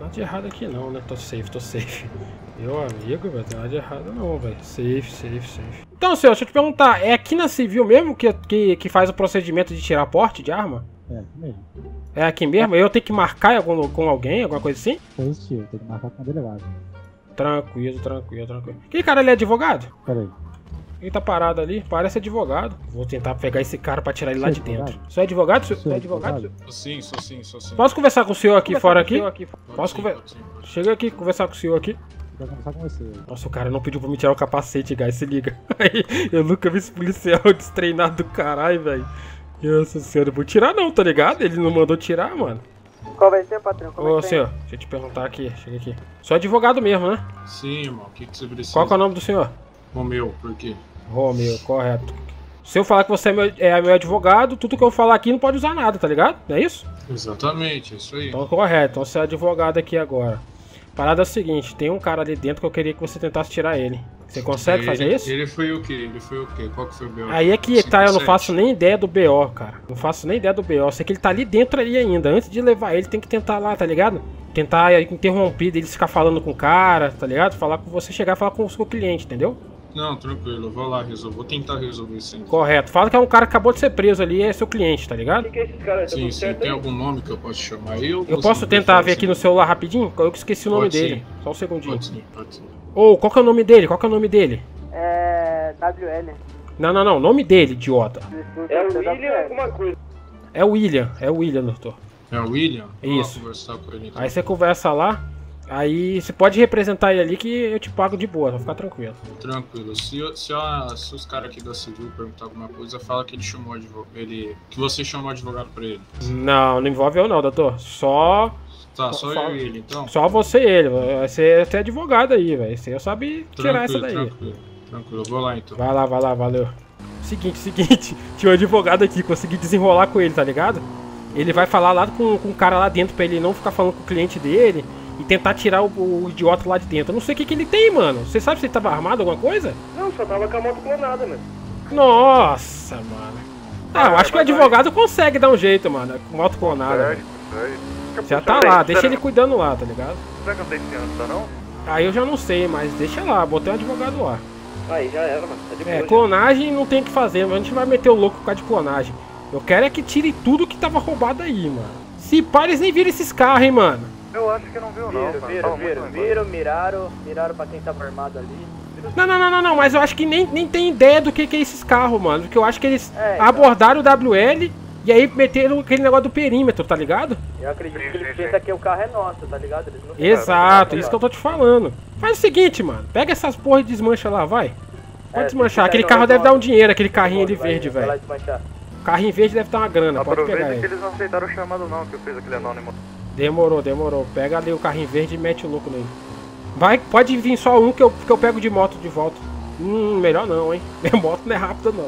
Nada de errado aqui não, né? Tô safe, tô safe. Meu amigo, velho, tem nada de errado não, velho. Safe, safe, safe. Então, senhor, deixa eu te perguntar, é aqui na Civil mesmo que faz o procedimento de tirar porte de arma? É, aqui mesmo. É aqui mesmo? Eu tenho que marcar com alguém, alguma coisa assim? Positivo, tem que marcar com o delegado. Tranquilo, tranquilo, tranquilo. Que cara, ele é advogado? Pera aí. Ele tá parado ali, parece advogado. Vou tentar pegar esse cara pra tirar ele lá de dentro. Advogado? Você é advogado? Você Sou é advogado? advogado? Sim, sou sim. Posso conversar com o senhor aqui fora aqui? Posso sim, conversar? pode sim. Chega aqui, conversar com o senhor aqui. Quero conversar com você. Nossa, o cara não pediu pra me tirar o capacete, guys, se liga. Eu nunca vi esse policial destreinado do caralho, velho. Nossa senhora, eu vou tirar não, tá ligado? Ele não mandou tirar, mano. Qual vai ser, patrão? Ô, senhor, deixa eu te perguntar aqui, chega aqui. Sou advogado mesmo, né? Sim, irmão, o que você precisa? Qual que é o nome do senhor? Romeu, por quê? Romeu, correto. Se eu falar que você é meu advogado, tudo que eu falar aqui não pode usar nada, tá ligado? Não é isso? Exatamente, é isso aí. Então, correto. Então, você é advogado aqui agora. Parada é o seguinte, tem um cara ali dentro que eu queria que você tentasse tirar ele. Você consegue fazer isso? Ele foi o quê? Qual que foi o BO? Aí é que tá, eu não faço nem ideia do BO, cara. Não faço nem ideia do BO. Eu sei que ele tá ali dentro ali ainda. Antes de levar ele, tem que tentar lá, tá ligado? Tentar interromper dele ficar falando com o cara, tá ligado? Falar com você, chegar e falar com o seu cliente, entendeu? Não, tranquilo, eu vou lá resolver. Vou tentar resolver isso aí. Correto. Fala que é um cara que acabou de ser preso ali e é seu cliente, tá ligado? O que é esses caras? Sim, sim. Tem algum nome que eu posso chamar eu? Eu posso tentar ver aqui no celular rapidinho? Eu esqueci o nome dele. Só um segundinho. Pode sim. Ô, qual que é o nome dele? Qual que é o nome dele? É... WL. Não. Nome dele, idiota. É o William alguma coisa. É o William, doutor. É o William? Isso. Vou conversar com ele, então. Aí você conversa lá. Aí você pode representar ele ali que eu te pago de boa, vai ficar tranquilo. Tranquilo. Se os caras aqui da Civil perguntar alguma coisa, fala que ele chamou que você chamou advogado pra ele. Não envolve eu não, doutor. Só só eu e ele, então? Só você e ele. Você é advogado aí, velho. Você sabe tirar essa daí. Tranquilo. Vou lá então. Vai lá, valeu. Seguinte. Tinha um advogado aqui, consegui desenrolar com ele, tá ligado? Ele vai falar lá com o cara lá dentro pra ele não ficar falando com o cliente dele e tentar tirar o idiota lá de dentro. Eu não sei o que ele tem, mano. Você sabe se ele tava armado alguma coisa? Não, só tava com a moto clonada, mano. Nossa, mano. Eu acho que o advogado consegue dar um jeito, mano. Com moto clonada. Já tá lá, deixa ele cuidando lá, tá ligado? Será que não tem fiança, não? Aí eu já não sei, mas deixa lá, botei um advogado lá. Aí já era, mano. Tá de boa, clonagem não tem o que fazer, mas a gente vai meter o louco por causa de clonagem. Eu quero é que tire tudo que tava roubado aí, mano. Se pá, eles nem viram esses carros, hein, mano. Eu acho que não viu, não. Miraram pra quem tava armado ali. Não, mas eu acho que nem tem ideia do que é esses carros, mano. Porque eu acho que eles abordaram o WL e aí meteram aquele negócio do perímetro, tá ligado? Eu acredito que eles pensam que o carro é nosso, tá ligado? Eles não Exato, isso que eu tô te falando. Faz o seguinte, mano. Pega essas porra e desmancha lá, vai. Pode desmanchar. Aquele carro deve dar um dinheiro, aquele carrinho ali verde, velho. O carrinho verde deve dar uma grana, pode pegar Aproveita ele. que eles não aceitaram o chamado não, que eu fiz aquele anônimo. Demorou. Pega ali o carrinho verde e mete o louco nele. Vai, pode vir só um que eu pego de moto de volta. Melhor não, hein. Minha moto não é rápida, não.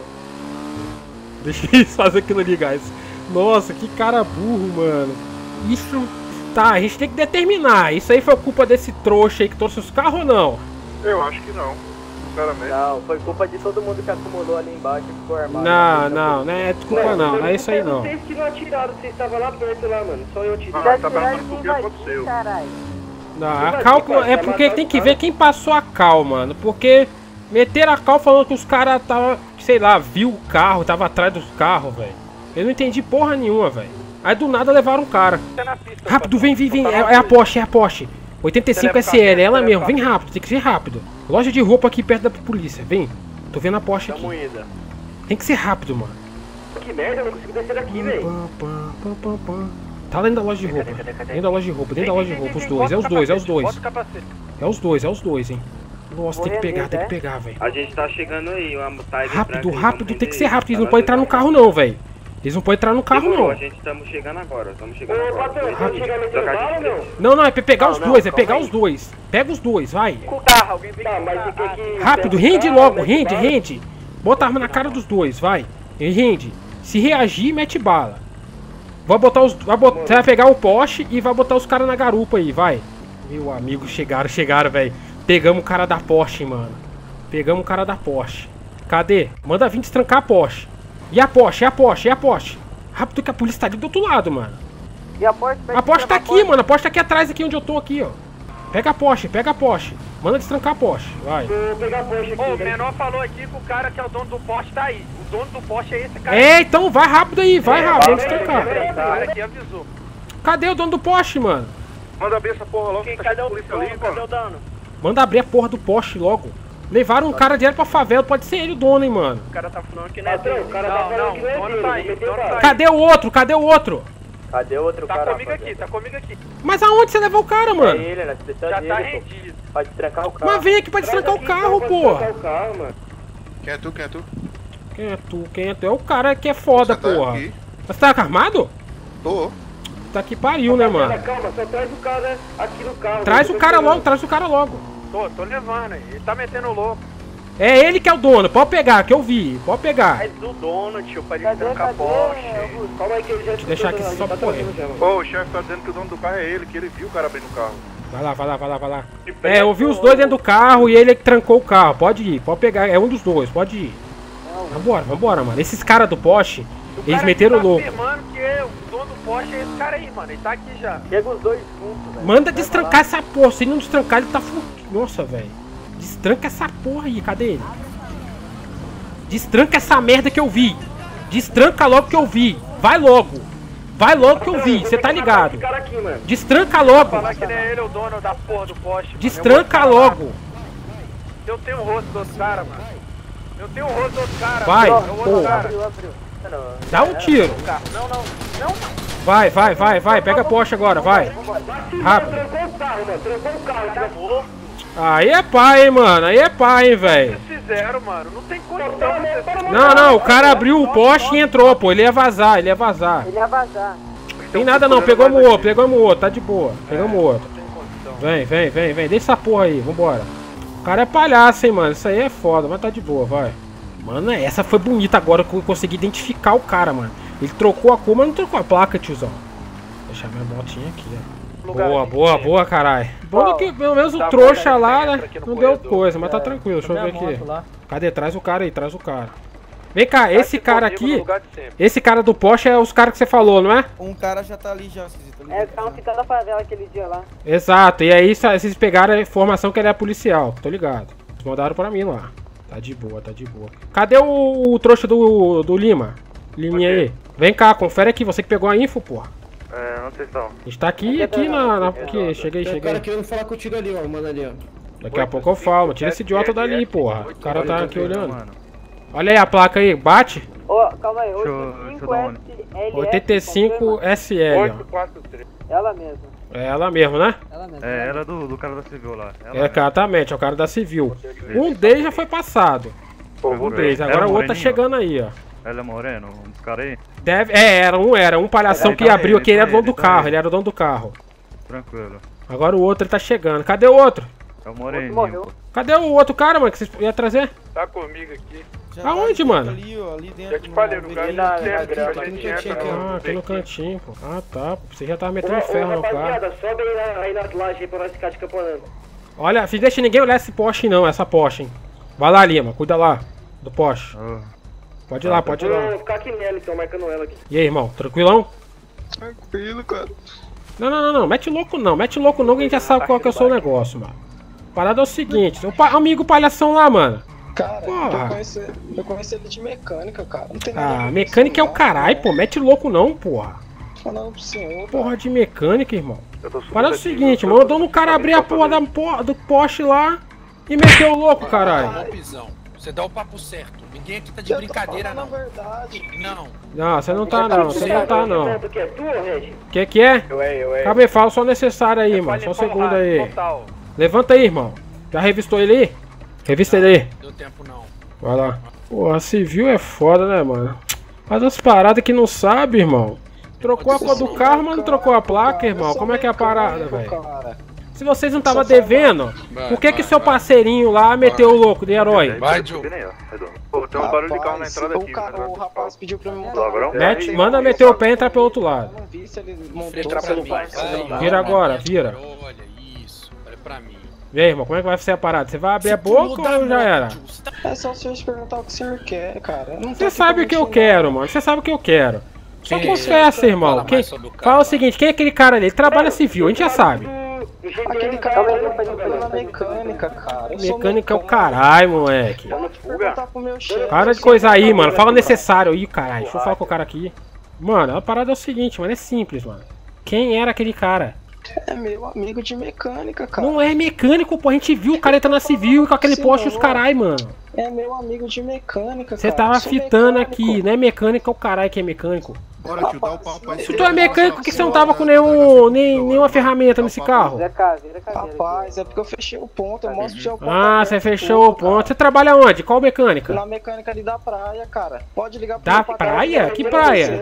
Deixa eles fazer aquilo ali, guys. Nossa, que cara burro, mano. Isso... Tá, a gente tem que determinar. Isso aí foi culpa desse trouxa aí que trouxe os carros ou não? Eu acho que não. Sinceramente. Não, foi culpa de todo mundo que acumulou ali embaixo e ficou armado. Não é desculpa não é isso aí não. Vocês que não atiraram, vocês estavam lá perto lá, mano. Só eu atirei. Tá perguntando o que aconteceu. Não, a cal é porque tem que ver quem passou a cal, mano. Porque meteram a cal falando que os caras tava, sei lá, viu o carro, tava atrás dos carros, velho. Eu não entendi porra nenhuma, velho. Aí do nada levaram um cara. Rápido, vem. É a Porsche. 85 SL, ela mesmo. Vem rápido, tem que ser rápido. Loja de roupa aqui perto da polícia, vem. Tô vendo a Porsche aqui. Tem que ser rápido, mano. Que merda, eu não consigo descer daqui, velho. Tá lá dentro da loja de roupa. Dentro da loja de roupa, os dois. É os dois, hein. Nossa, tem que pegar, velho. A gente tá chegando aí, uma Rápido, tem que ser rápido. Eles não podem entrar no carro não, velho. Eles não podem entrar no carro não. A gente estamos chegando agora, Não, é pra pegar os dois, pegar os dois. Pega os dois, vai. Rápido, rende logo, rende. Bota a arma na cara dos dois, vai. Rende. Se reagir, mete bala. Você vai pegar o Porsche e vai botar os caras na garupa aí, vai. Meu amigo, chegaram, velho. Pegamos o cara da Porsche, mano. Cadê? Manda vir destrancar a Porsche. E a Porsche? Rápido que a polícia tá ali do outro lado, mano. E a Porsche? A Porsche tá aqui, mano. A Porsche tá aqui atrás, aqui onde eu tô, aqui, ó. Pega a Porsche, pega a Porsche. Manda destrancar a Porsche, vai. Vou pegar a Porsche aqui. Ô, o menor falou aqui que o cara que é o dono do Porsche tá aí. O dono do Porsche é esse cara. É, então vai rápido aí, vai rápido, vamos destrancar. O cara aqui avisou. Cadê o dono do Porsche, mano? Manda abrir essa porra logo. Cadê o dono? Cadê o dono? Manda abrir a porra do Porsche logo. Levaram um cara direto pra favela, pode ser ele o dono, hein, mano. O cara tá falando que não é dele. Não, o dono tá aí, o dono tá aí. Cadê o outro? Cadê o outro? Cadê o outro cara? Tá comigo aqui, tá comigo aqui. Mas aonde você levou o cara, mano? É ele, né? Já tá rendido. Pode trancar o carro. Mas vem aqui pra destrancar o carro, porra. Quem é tu? Quem é tu? Quem é tu? Quem é tu? É o cara que é foda, Você tá porra. aqui? Mas tá armado? Tô. Tá que pariu, né, mano? Calma, só traz o cara aqui no carro. Traz o cara logo, traz o cara logo. Tô levando aí. Ele tá metendo louco. É ele que é o dono, pode pegar, que eu vi, pode pegar. Mas o dono, tio, pra ele trancar a Porsche. Calma aí que ele já... Deixa eu deixar aqui só pra correr. Ô, o chefe tá dizendo que o dono do carro é ele, que ele viu o cara abrindo o carro. Vai lá, vai lá, vai lá, vai lá. É, eu vi os dois dentro do carro e ele é que trancou o carro. Pode ir, pode pegar, é um dos dois, pode ir. Vambora, vambora, mano. Esses caras do Porsche, eles meteram o louco. afirmando que o dono do Porsche é esse cara aí, mano. Ele tá aqui já. Chega os dois juntos, velho. Manda destrancar essa porra, se ele não destrancar ele tá fudido. Nossa, velho. Destranca essa porra aí, cadê ele? Destranca essa merda que eu vi. Destranca logo que eu vi. Vai logo. Vai logo que eu vi, você tá ligado. Destranca logo. Falar que nem ele é o dono da porra do Porsche. Destranca logo. Eu tenho o rosto do outro cara, mano. Eu tenho o rosto do outro cara. Vai, é o outro cara. Dá um tiro. Não. Vai, vai, vai, vai. Pega a Porsche agora, vai. Rápido. Trancou o carro, mano. Trancou o carro. Aí é pai, hein, mano. Aí é pai, hein, velho. O que eles fizeram, mano? Não tem condição. Não, não. O cara abriu o Porsche e entrou, pô. Ele ia vazar, ele ia vazar. Ele ia vazar. Tem nada não. Pegamos o outro, pegamos o outro. Tá de boa. Pegamos o outro. Vem, vem, vem, vem. Deixa essa porra aí. Vambora. O cara é palhaço, hein, mano. Isso aí é foda, mas tá de boa, vai. Mano, essa foi bonita agora que eu consegui identificar o cara, mano. Ele trocou a cor, mas não trocou a placa, tiozão. Deixa minha motinha aqui, ó. Boa, boa, boa, caralho. Bom que pelo menos o trouxa lá, né? Não deu coisa, mas tá tranquilo. Deixa eu ver aqui. Cadê? Traz o cara aí, traz o cara. Vem cá, esse cara aqui, esse cara do Porsche é os caras que você falou, não é? Um cara já tá ali já, esquisito. É, tava ficando na favela aquele dia lá. Exato, e aí vocês pegaram a informação que ele é policial, tô ligado. Eles mandaram pra mim lá. Tá de boa, tá de boa. Cadê o trouxa do Lima? Liminha aí. Vem cá, confere aqui, você que pegou a info, porra. É, não sei se não. A gente tá aqui na... Aqui, chega aí, Tem um chega cara aí. querendo falar contigo ali, ó, mano, ali, ó. Daqui a pouco eu falo, tira esse idiota dali, porra. O cara tá aqui olhando. Olha aí a placa aí, bate. Ô, calma aí, Deixa eu dar uma 85 SL, ó. 843. Ela mesma. É ela mesmo, né? É, era do cara da civil lá. É, exatamente, é o cara da civil. Um deles já foi passado. Um deles, agora o outro tá chegando aí, ó. Ela é moreno, um dos caras aí? Deve, era um palhação que abriu aqui, ele era o dono do carro, ele era o dono do carro. Tranquilo. Agora o outro ele tá chegando. Cadê o outro? É o moreninho. Cadê o outro cara, mano, que vocês iam trazer? Tá comigo aqui. Aonde, mano? Ali, ó, ali dentro. Já te falei, no lugar na certo, grama, que a gente aqui, entra ó. Ah, aqui no cantinho, pô. Ah, tá. Você já tava metendo ferro no cara. Rapaziada, sobe aí nas lajes aí pra nós ficar de camponando. Olha, filho, deixa ninguém olhar esse Porsche não, essa Porsche, hein. Vai lá, Lima, cuida lá do Porsche. Pode ir lá, pode ir lá. Vou ficar aqui nela então, marcando ela aqui. E aí, irmão, tranquilão? Tranquilo, cara. Não, mete louco não que a gente já sabe qual que é o seu negócio, mano. A parada é o seguinte, amigo palhação lá, mano. Cara, porra. eu conheci ele de mecânica, cara. Não tem nada a ver com mecânica isso, é o não, caralho, pô. Mete louco não, porra. Tô falando pro senhor. Porra de mecânica, irmão. Parada é o seguinte, mandou no cara abrir a porra do Porsche lá e meteu o louco, caralho. Você dá o papo certo. Ninguém aqui tá de brincadeira, não. Verdade. Não. Não, você não tá não, você não tá não. O que é tua, Regi? Que é? Eu. Calma aí, fala só o necessário aí, mano. Só um segundo aí. Levanta aí, irmão. Já revistou ele aí? Revista ele aí. Deu tempo não. Vai lá. Porra, civil é foda, né, mano? Faz umas paradas que não sabe, irmão. Trocou a cor do carro, mas não trocou a placa, irmão. Como é que é a parada, velho? Se vocês não estavam devendo, por que seu parceirinho lá meteu o louco de herói? Vai, Joe. Pô, tem um barulho de carro na entrada aqui. O rapaz pediu pra me montar. Manda meter o pé e entrar pelo outro lado. Eu não vi se ele montou. Entrar pelo pai. Vira agora, vira. Olha isso. Olha pra mim. E aí, irmão, como é que vai ser a parada? Você vai abrir a boca ou já era? É só o senhor te perguntar o que o senhor quer, cara. Você sabe o que eu quero, mano. Você sabe o que eu quero. Só confessa, irmão. Fala o seguinte, quem é aquele cara ali? Ele trabalha civil, a gente já sabe. Aquele cara trabalha na mecânica, cara. Mecânica é o caralho, moleque. Para de coisa aí, mano. Fala necessário aí, caralho. Deixa eu falar com o cara aqui. Mano, a parada é o seguinte, mano. É simples, mano. Quem era aquele cara? É meu amigo de mecânica, cara. Não é mecânico, pô. A gente viu o cara entrando na civil com aquele poste e os caralho, mano. É meu amigo de mecânica, Você tava fitando aqui, não é mecânico, é o caralho que é mecânico. Bora, tio, dá o pau pra Se tu é mecânico, por que você não tava com nenhuma ferramenta nesse carro? Rapaz, é porque eu fechei o ponto, eu mostro o ponto. Ah, você fechou o ponto. Você trabalha onde? Qual mecânica? Na mecânica ali da praia, cara. Pode ligar pro Da praia? Que praia?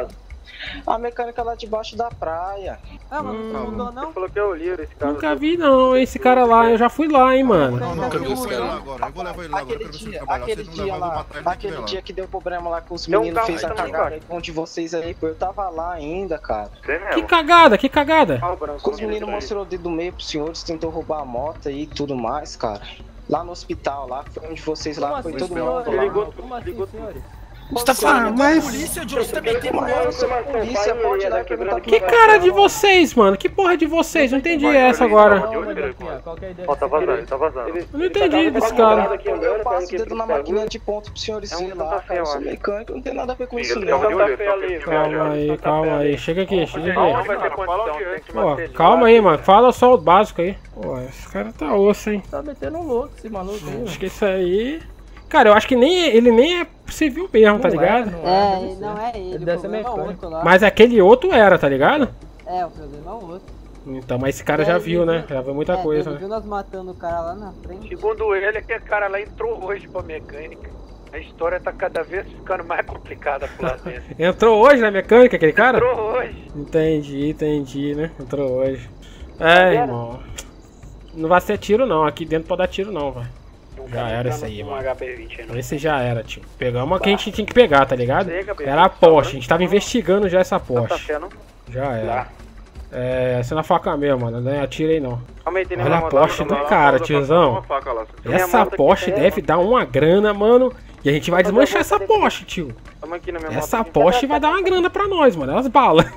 A mecânica lá debaixo da praia. Ah, mas não mudou não? Você falou que é o Liro, esse cara. Nunca vi não, esse cara lá, eu já fui lá, hein, mano. Não, nunca vi esse cara lá agora. Eu vou levar ele lá agora, eu quero ver se ele trabalhar. Aquele dia lá, aquele dia que deu problema lá com os meninos, fez a cagada com um de vocês aí, pô, eu tava lá ainda, cara. Que cagada, que cagada? Os meninos mostrou o dedo do meio pros senhores, tentou roubar a moto aí e tudo mais, cara. Lá no hospital, lá, foi onde vocês lá, foi todo mundo lá. Ligou, senhores. Você tá falando da polícia, Joe? Você tá metendo Polícia pode lá que não tá. Que cara de vocês, mano? Que porra de vocês? Não entendi essa agora. Ó, tá vazando, tá vazando. Eu não entendi desse cara. Eu passo o dedo na maquininha de ponto pro senhores ir lá, cara. Eu sou mecânico, não tem nada a ver com isso, não. Calma aí. Chega aqui, chega aqui. Pô, calma aí, mano. Fala só o básico aí. Pô, esse cara tá osso, hein? Tá metendo louco esse maluco aí. Acho que isso aí... Cara, eu acho que ele nem é civil mesmo, tá ligado? Não é ele. Deve ser mecânico lá. Mas aquele outro era, tá ligado? É, o problema é o outro. Então, mas esse cara já viu, né? Já viu muita coisa, né? Viu nós matando o cara lá na frente. Segundo ele, aquele cara lá entrou hoje pra mecânica. A história tá cada vez ficando mais complicada por lá dentro. Entrou hoje na mecânica, aquele cara? Entrou hoje. Entendi, né? Entrou hoje. É, irmão. Não vai ser tiro, não. Aqui dentro pode dar tiro, não, velho. Já era esse aí, mano. Esse já era, tio. Pegamos a que a gente tinha que pegar, tá ligado? Era a Porsche. A gente tava investigando já essa Porsche. Já era. É, essa na faca mesmo, mano. Não atirei não. Olha a Porsche do cara, tiozão. Essa Porsche deve dar uma grana, mano. E a gente vai desmanchar essa Porsche, tio. Essa Porsche vai dar uma grana pra nós, mano. Elas balas.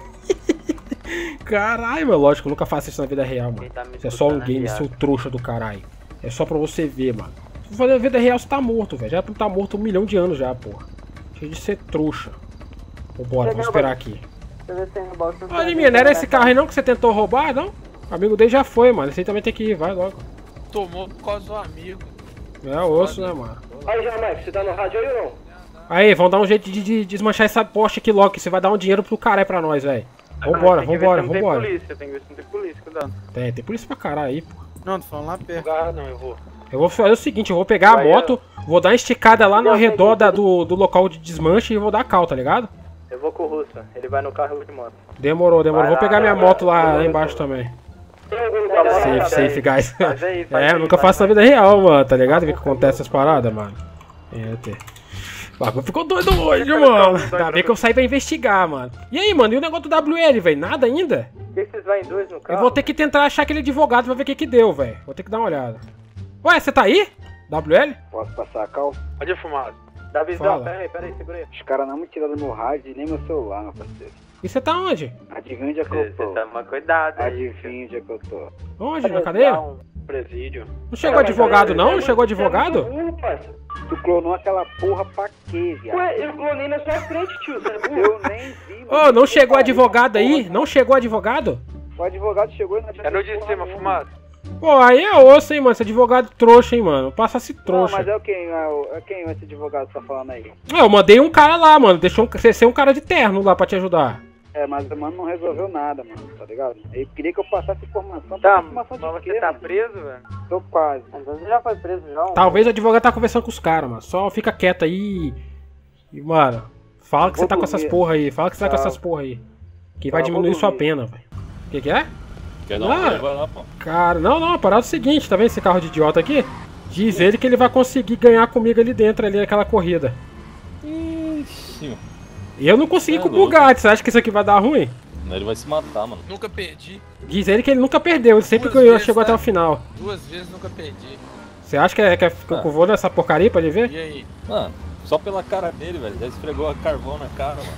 Caralho, meu. Lógico, eu nunca faço isso na vida real, mano. Isso é só um game, seu trouxa do caralho. É só pra você ver, mano. Se for na vida real, você tá morto, velho. Já tá morto 1 milhão de anos já, porra. Cheio de ser trouxa. Vambora, vamos esperar aqui. Olha, minha, não era esse carro aí não que você tentou roubar, não? O amigo dele já foi, mano. Esse aí também tem que ir, vai logo. Tomou por causa do amigo. É osso, né, mano? Aí, Jamaica, você tá no rádio aí ou não? Aí, vamos dar um jeito de desmanchar essa Porsche aqui logo, que você vai dar um dinheiro pro caralho pra nós, velho. Vambora. Tem que ver se não tem polícia, cuidado. Tem polícia pra caralho aí, pô. Não, tô falando lá perto. Não, eu vou. Eu vou fazer o seguinte, eu vou pegar a moto, vou dar uma esticada lá no redor do local de desmanche e vou dar cal, tá ligado? Eu vou com o Russa, ele vai no carro de moto. Demorou. Vou pegar minha moto lá embaixo também. Safe, guys. Eu nunca faço na vida real, mano, tá ligado? O que acontece essas paradas, mano? O bagulho ficou doido hoje, mano. Ainda bem que eu saí pra investigar, mano. E aí, mano, e o negócio do WL, velho? Nada ainda? Por que vocês vão em dois no carro? Eu vou ter que tentar achar aquele advogado pra ver o que deu, velho. Vou ter que dar uma olhada. Ué, você tá aí? WL? Posso passar a cal? Pode fumar. Davizão, pera aí, segura aí. Os caras não me tiraram meu rádio e nem meu celular, meu parceiro. E você tá onde? Adivinha onde é que eu tô? Você toma cuidado aí. Adivinha onde é que eu tô? Onde? Na cadeia? Presídio. Não chegou advogado, não? Não chegou advogado? Tu clonou aquela porra pra quê, viado? Ué, eu clonei na sua frente, tio. Você é burro? Eu nem vi, mano. Ô, não chegou advogado aí? Não chegou advogado? O advogado chegou e não É no de cima, fumado. Pô, aí é osso, hein, mano. Esse advogado trouxa, hein, mano. Passa-se trouxa. Não, mas é quem? É quem esse advogado tá falando aí? Eu mandei um cara lá, mano. Deixou você ser um cara de terno lá pra te ajudar. É, mas o mano não resolveu nada, mano, tá ligado? Ele queria que eu passasse informação. Tá, informação de mas quê, você tá mano? preso, velho? Tô quase. Então você já foi preso já? Talvez o advogado tá conversando com os caras, mano. Só fica quieto aí. E, mano, fala que você tá com essas porra aí. Fala que você tá com essas porra aí. Que vai diminuir sua pena, velho. O que é? Quer dar uma leva lá, pô? Cara, não, a parada é o seguinte, tá vendo esse carro de idiota aqui? Diz ele que ele vai conseguir ganhar comigo ali dentro, ali, aquela corrida. Ixi. E eu não consegui com o Bugatti, você acha que isso aqui vai dar ruim? Ele vai se matar, mano. Nunca perdi. Diz ele que ele nunca perdeu, ele sempre ganhou, chegou até o final. 2 vezes nunca perdi. Você acha que eu vou nessa porcaria pra ele ver? E aí? Mano, Só pela cara dele, velho. Já esfregou a carvão na cara, mano.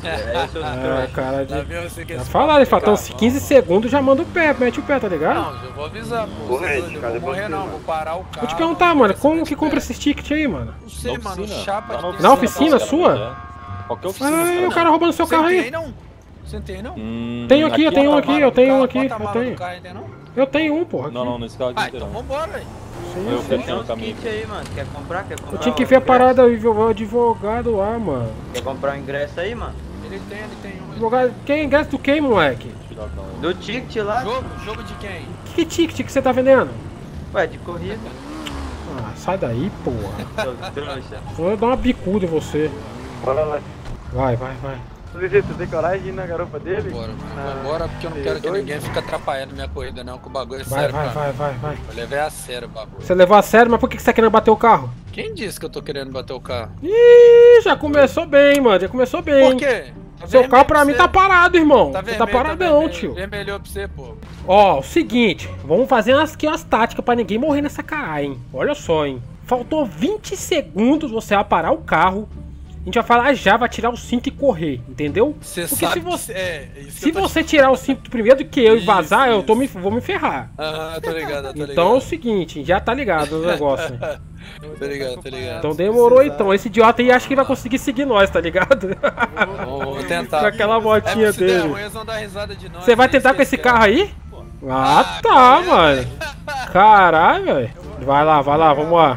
Cara de... Já falaram, faltam uns 15 segundos, já manda o pé, mete o pé, tá ligado? Não, eu vou avisar, pô. Eu vou morrer não, vou parar o carro. Vou te perguntar, mano, como que compra esse ticket aí, mano? Não sei, mano, chapa de... Na oficina sua? Qualquer oficina. Ah, o cara roubando seu carro aí. Você não tem, não? Tenho aqui, eu tenho um aqui, eu tenho um aqui, eu tenho. Eu tenho um, porra. Não, nesse carro aqui. Então vambora, velho. Eu fechei o caminho. Aí, mano. Quer comprar? Eu tinha que ver a parada do advogado lá, mano. Quer comprar o ingresso aí, mano? Ele tem um. Advogado, quem ingresso do quem, moleque? Do ticket lá. Jogo de quem? Que ticket que você tá vendendo? Ué, de corrida. Ah, sai daí, porra. Trouxa. Vou dar uma bicuda em você. Bora lá. Vai. Você tem coragem de ir na garupa dele? Bora, porque eu não quero que ninguém fique atrapalhando minha corrida, não, que o bagulho é sério, vai. Eu levei a sério o bagulho. Você levou a sério, mas por que você tá querendo bater o carro? Quem disse que eu tô querendo bater o carro? Ih, já começou bem, mano, já começou bem. Por quê? Seu carro pra mim tá parado, irmão. Tá você tá paradão, tio. Vermelhou pra você, pô. Ó, o seguinte, vamos fazer aqui umas táticas pra ninguém morrer nessa caralho, hein. Olha só, hein. Faltou 20 segundos, você vai parar o carro. A gente vai falar já, vai tirar o cinto e correr, entendeu? Você Porque sabe se você tirar o cinto primeiro do que eu e vazar, eu vou me ferrar. Tô ligado, Então é o seguinte, já tá ligado o negócio. Tô ligado. Então demorou então. Esse idiota aí acha que vai conseguir seguir nós, tá ligado? Vou tentar. Com aquela motinha dele. Vão dar risada de nós. Você vai tentar com esse carro aí? Ah, tá, mano. Caralho, velho. Vai lá, vamos lá.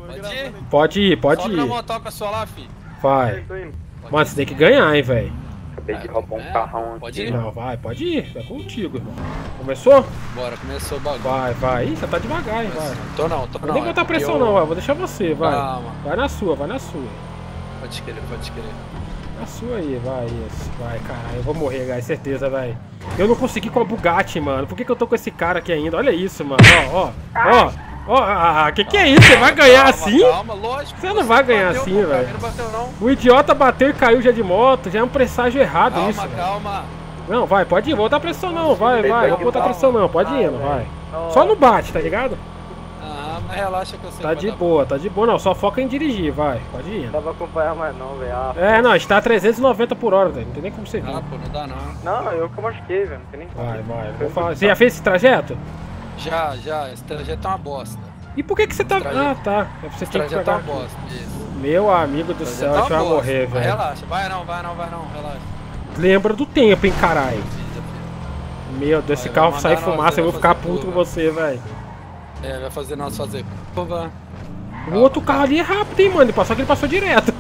Pode ir. Sobe na motoca sua lá, filho. Vai. Mano, você tem que ganhar, hein, velho. Acabei de roubar um carrão. Pode ir? Não, pode ir. É contigo, irmão. Começou? Bora, começou o bagulho. Vai. Ih, você tá devagar, hein, vai. Tô não. Não nem botar pressão não, vou deixar você, vai. Calma. Vai na sua. Pode querer. Na sua aí, vai, isso. Vai, caralho, eu vou morrer, guys, certeza, velho. Eu não consegui com a Bugatti, mano. Por que eu tô com esse cara aqui ainda? Olha isso, mano. Ó. Que é isso? Você vai ganhar assim? Calma, lógico. Você não vai ganhar assim, velho. Não bateu, não. O idiota bateu e caiu já de moto. Já é um presságio errado isso. Calma. Não, vai, pode ir. Vou botar pressão não, vai. Vou botar pressão não, pode ir, não vai. Só não bate, tá ligado? Mas relaxa que eu sei. Tá de boa, não. Só foca em dirigir, vai. Pode ir. Não dá pra acompanhar mais não, velho. Não, a gente tá a 390 por hora, velho. Não tem nem como você ver. Pô, não dá não. Não, eu que machuquei, velho. Não tem nem como. Vai. Vou falar. Você já fez esse trajeto? Já. Esse trajeto é uma bosta. E por que você tá... Ah, tá. Você tem que pegar... Bosta, isso. Meu amigo do céu, a gente vai morrer, velho. Relaxa, vai não, relaxa. Lembra do tempo, hein, caralho. Meu Deus, esse carro sair fumaça, eu vou ficar puto com você, velho. Vai fazer nós fazer curva. O outro carro ali é rápido, hein, mano. Só que ele passou direto.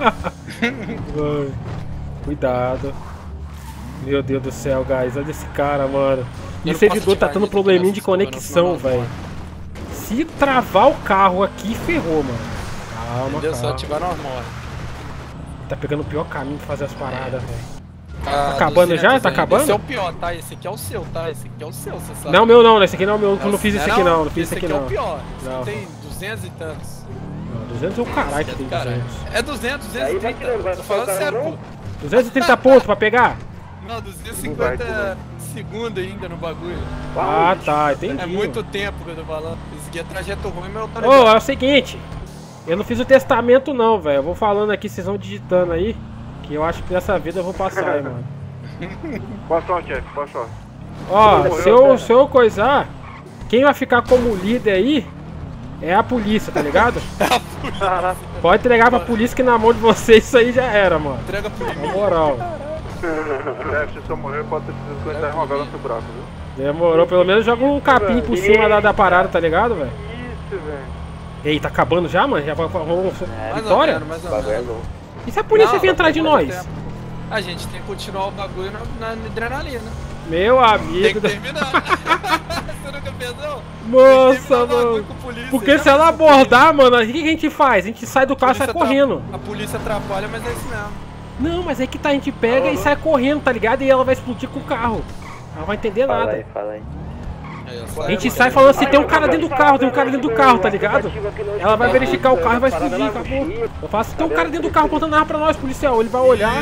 Cuidado. Meu Deus do céu, guys. Olha esse cara, mano. E o servidor tá tendo probleminha de conexão, velho. Se travar o carro aqui, ferrou, mano. Calma. Só ativar normal. Tá pegando o pior caminho pra fazer as paradas, velho. Tá acabando já? Tá acabando? Esse é o pior, tá? Esse aqui é o seu, tá? Esse aqui é o seu, você sabe. Não, meu não. Esse aqui não é o meu. Eu não fiz esse aqui não. Esse aqui é o pior. Você tem 200 e tantos. Não, 200 é o caralho que tem 200. É 230. Tô falando sério, pô. 230 pontos pra pegar? Não, 250 segundos ainda no bagulho. Ah, tá, entendi. É muito tempo que eu tô falando. Esse aqui é trajeto ruim, meu. Ô, é o seguinte. Eu não fiz o testamento não, velho. Eu vou falando aqui, vocês vão digitando aí. Que eu acho que dessa vida eu vou passar aí, mano. Boa sorte, chefe. Boa sorte. Ó, se eu coisar, quem vai ficar como líder aí é a polícia, tá ligado? Pode entregar pra polícia que na mão de vocês isso aí já era, mano. Entrega pra Na moral. Chefe, se eu morrer, pode ter sido que eu enterrar uma vela no seu braço, viu? Demorou, pelo menos joga um capim por cima da parada, tá ligado, velho? Isso, velho. Ei, tá acabando já, mano? Já vamos... Vitória? Bagulho. E se a polícia vir atrás de nós? A gente tem que continuar o bagulho na adrenalina. Meu amigo. Tem que terminar. Você nunca pensou? Nossa, mano. Porque se ela abordar, mano, o que a gente faz? A gente sai do carro e sai correndo. A polícia atrapalha, mas é isso mesmo. Não, mas é que tá, a gente pega e sai correndo, tá ligado? E ela vai explodir com o carro. Ela não vai entender nada. Fala aí. A gente sai falando assim, tem um cara dentro do carro, tá ligado? Ela vai verificar o carro e vai explodir, acabou. Eu falo assim, tem um cara dentro do carro apontando arma pra nós, policial. Ele vai olhar.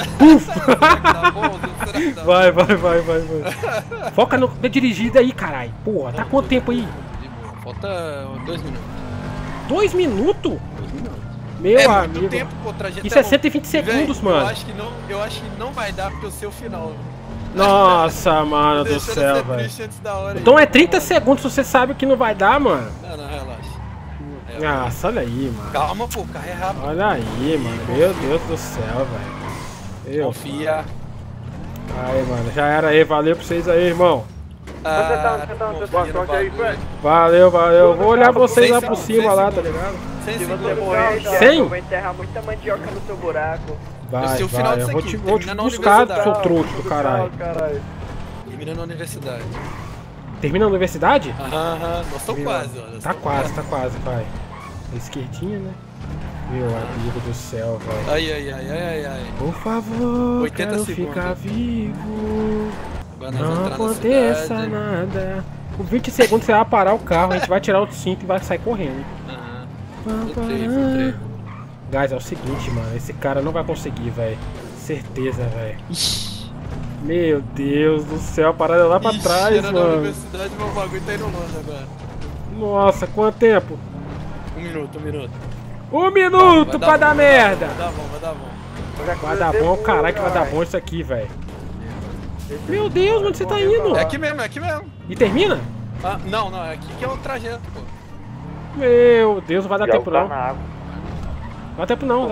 Vai. Foca na dirigida aí, caralho. Porra, tá quanto tempo aí? Falta 2 minutos. 2 minutos? Meu é amigo. muito tempo, pô, trajeto Isso é 120 Véi, segundos, mano. Eu acho que não vai dar porque eu sei o final. Nossa, mano do céu, velho. Então é 30 segundos, você sabe que não vai dar, mano. Não, relaxa. Nossa, olha aí, mano. Calma, pô, o carro é rápido. Olha aí, mano. Meu Deus do céu, velho. Confia. Aí, mano, já era aí. Valeu pra vocês aí, irmão. Boa sorte aí, Fred. Valeu. Vou olhar vocês lá por cima lá, tá ligado? Se você morrer, eu vou enterrar muita mandioca no seu buraco. Vai. Eu vou te buscar, seu trouxa do caralho. Termina na universidade. Termina na universidade? Aham, nós estamos quase, olha. Tá quase, vai. Esquerdinha, né? Meu amigo do céu, velho. Ai. Por favor, 80 quero segundos. ficar vivo. Agora nós Não vamos entrar na aconteça cidade. nada. Com 20 segundos você vai parar o carro, a gente vai tirar o cinto e vai sair correndo. Filtrei. Guys, é o seguinte, mano. Esse cara não vai conseguir, velho. Certeza, velho. Meu Deus do céu, a parada é lá pra trás, Na mano. universidade, meu bagulho tá indo longe agora. Nossa, quanto tempo? 1 minuto. 1 minuto pra dar merda. Vai dar bom. Vai dar bom, caralho, que vai dar bom isso aqui, velho. Meu Deus, onde você tá indo? É aqui mesmo. E termina? Ah, não, é aqui que é o trajeto, pô. Meu Deus, não vai dar tempo não. água. Dá tempo não.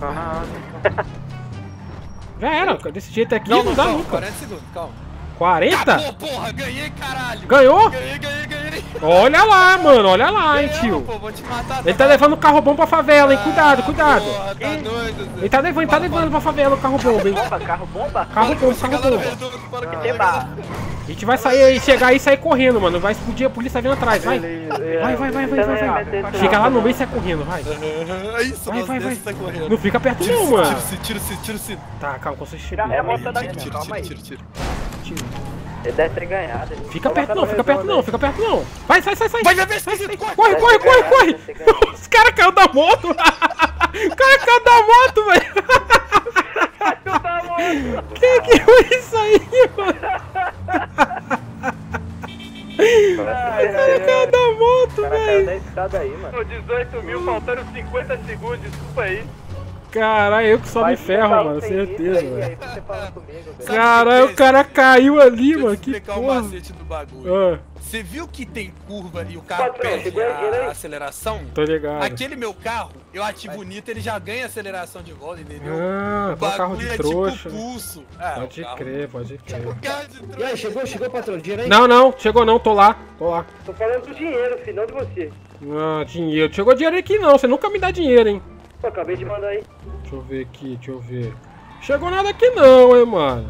Já era, desse jeito aqui não dá calma, nunca. 40 segundos, calma. 40? Acabou, porra, ganhei, caralho. Ganhou? Ganhei. Olha lá, mano, olha lá, hein, tio. Pô, vou te matar. Ele tá levando o carro bom pra favela, hein, cuidado. Porra, tá doido, Zé. Ele tá levando pra favela o carro bom, hein. Carro bomba? Carro bom. Tem barra. A gente vai sair aí, chegar aí e sair correndo, mano. Vai explodir, a polícia vindo atrás, vai. Vai. Chega lá no meio e sai correndo, vai. É isso, Vai. sai correndo. Não fica perto não, mano. Tira. Tá, calma, consegui chegar. É a moto daqui, calma aí. Tira. Ele deve ter ganhado. Fica perto não. Vai. Vai, Corre. Os caras caiu da moto. Velho. Que foi isso aí, mano? O cara caiu da moto, velho. Caiu da escada aí, mano. 18 mil, faltando 50 segundos, desculpa aí. Caralho, eu que só me ferro, mano, certeza, Aí, velho. você fala comigo, velho. Caralho, o cara caiu ali, Deixa eu mano, te que explicar o porra. macete do bagulho. Você viu que tem curva e o carro perde a aceleração? Tô ligado. Aquele meu carro, eu ativo o nitro, ele já ganha aceleração de volta, entendeu? Ah, o qual carro de é trouxa. tipo pulso. Pode crer. E aí, chegou, patrão? Dinheiro aí? Não, chegou não, tô lá. Tô falando do dinheiro, filho, não de você. Ah, dinheiro. Chegou dinheiro aqui não, você nunca me dá dinheiro, hein. Pô, acabei de mandar aí. Deixa eu ver aqui, Chegou nada aqui não, hein, mano.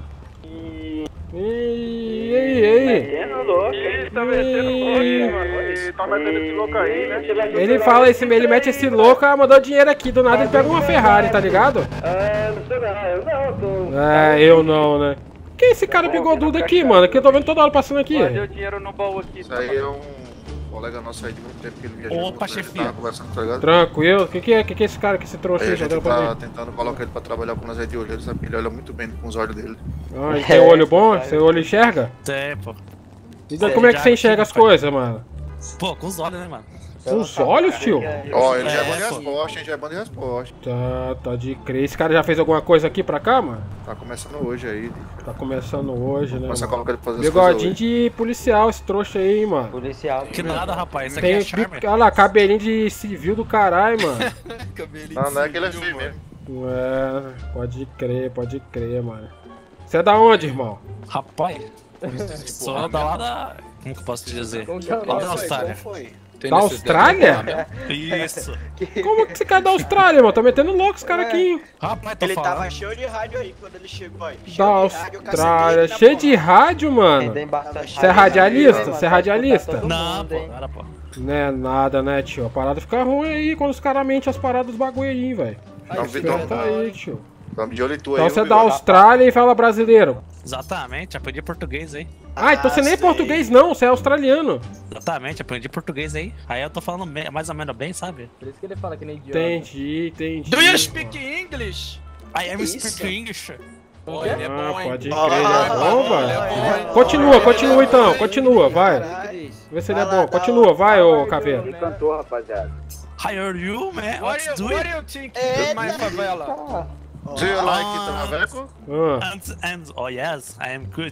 Ei. Tá metendo louco, mano. Tá metendo esse louco aí, né? Ele mete esse louco, mandou dinheiro aqui, do nada ele pega uma Ferrari, tá ligado? Não sei não, eu tô... Eu não, né? Quem é esse cara bigodudo aqui, mano? Que eu tô vendo toda hora passando aqui. Deu dinheiro no baú aqui. Isso aí é um colega nosso aí de muito tempo que ele viajou. Opa, chefinho. Tava conversando, tá ligado? Tranquilo. Que é esse cara que se trouxe Aí aí? a gente Jogando pra tá mim? tentando colocar ele pra trabalhar com nós aí de olho, ele sabe que ele olha muito bem com os olhos dele. Ah, ele tem olho bom? Seu olho enxerga? Tem, pô. Então como é que você enxerga as coisas, mano? Pô, com os olhos, né, mano? Com os olhos, tio? Ó, ele já é bom de resposta, hein? Já é bom de resposta. Tá de crer. Esse cara já fez alguma coisa aqui pra cá, mano? Tá começando hoje aí. Tá começando hoje, né? Começa a mano? colocar ele pra fazer as Bigodinho coisas hoje. de policial, esse trouxa aí, mano. Policial. Que nada, rapaz. Isso aqui Tem, é charme. olha lá, cabelinho de civil do caralho, mano. Não é que ele é feio mesmo. Pode crer, mano. Você é da onde, irmão? Rapaz, sou da lá da... Como que eu posso te dizer? Lá da Austrália. Da Austrália? Isso. Como que você quer da Austrália, mano? Tá metendo louco os caras aqui, hein? Rapaz, tô Ele falando. tava cheio de rádio aí quando ele chegou aí. Da Austrália. Cheio de rádio, mano. Você é radialista? Você é radialista? Não, pô, nada, pô. Não é nada, né, tio? A parada fica ruim aí quando os caras mentem as paradas dos bagulho aí, velho. Tá aí, tio. Tamo de olho em tu aí. Então você é da Austrália e fala brasileiro. Exatamente, aprendi português aí. Ah, então você nem é português não, você é australiano. Exatamente, aprendi português aí. Aí eu tô falando mais ou menos bem, sabe? Por isso que ele fala que nem idiota. Entendi. Do you speak English? I am speak English. Pô, ele é bom, hein? Pode crer, ele é bom, velho. Continua então, continua, vai. Vê se ele é bom. Continua, vai, ô Caveira. Ele cantou, rapaziada. How are you, man? What do you think is my favela? Do you like Traveco? Oh yes, I am good.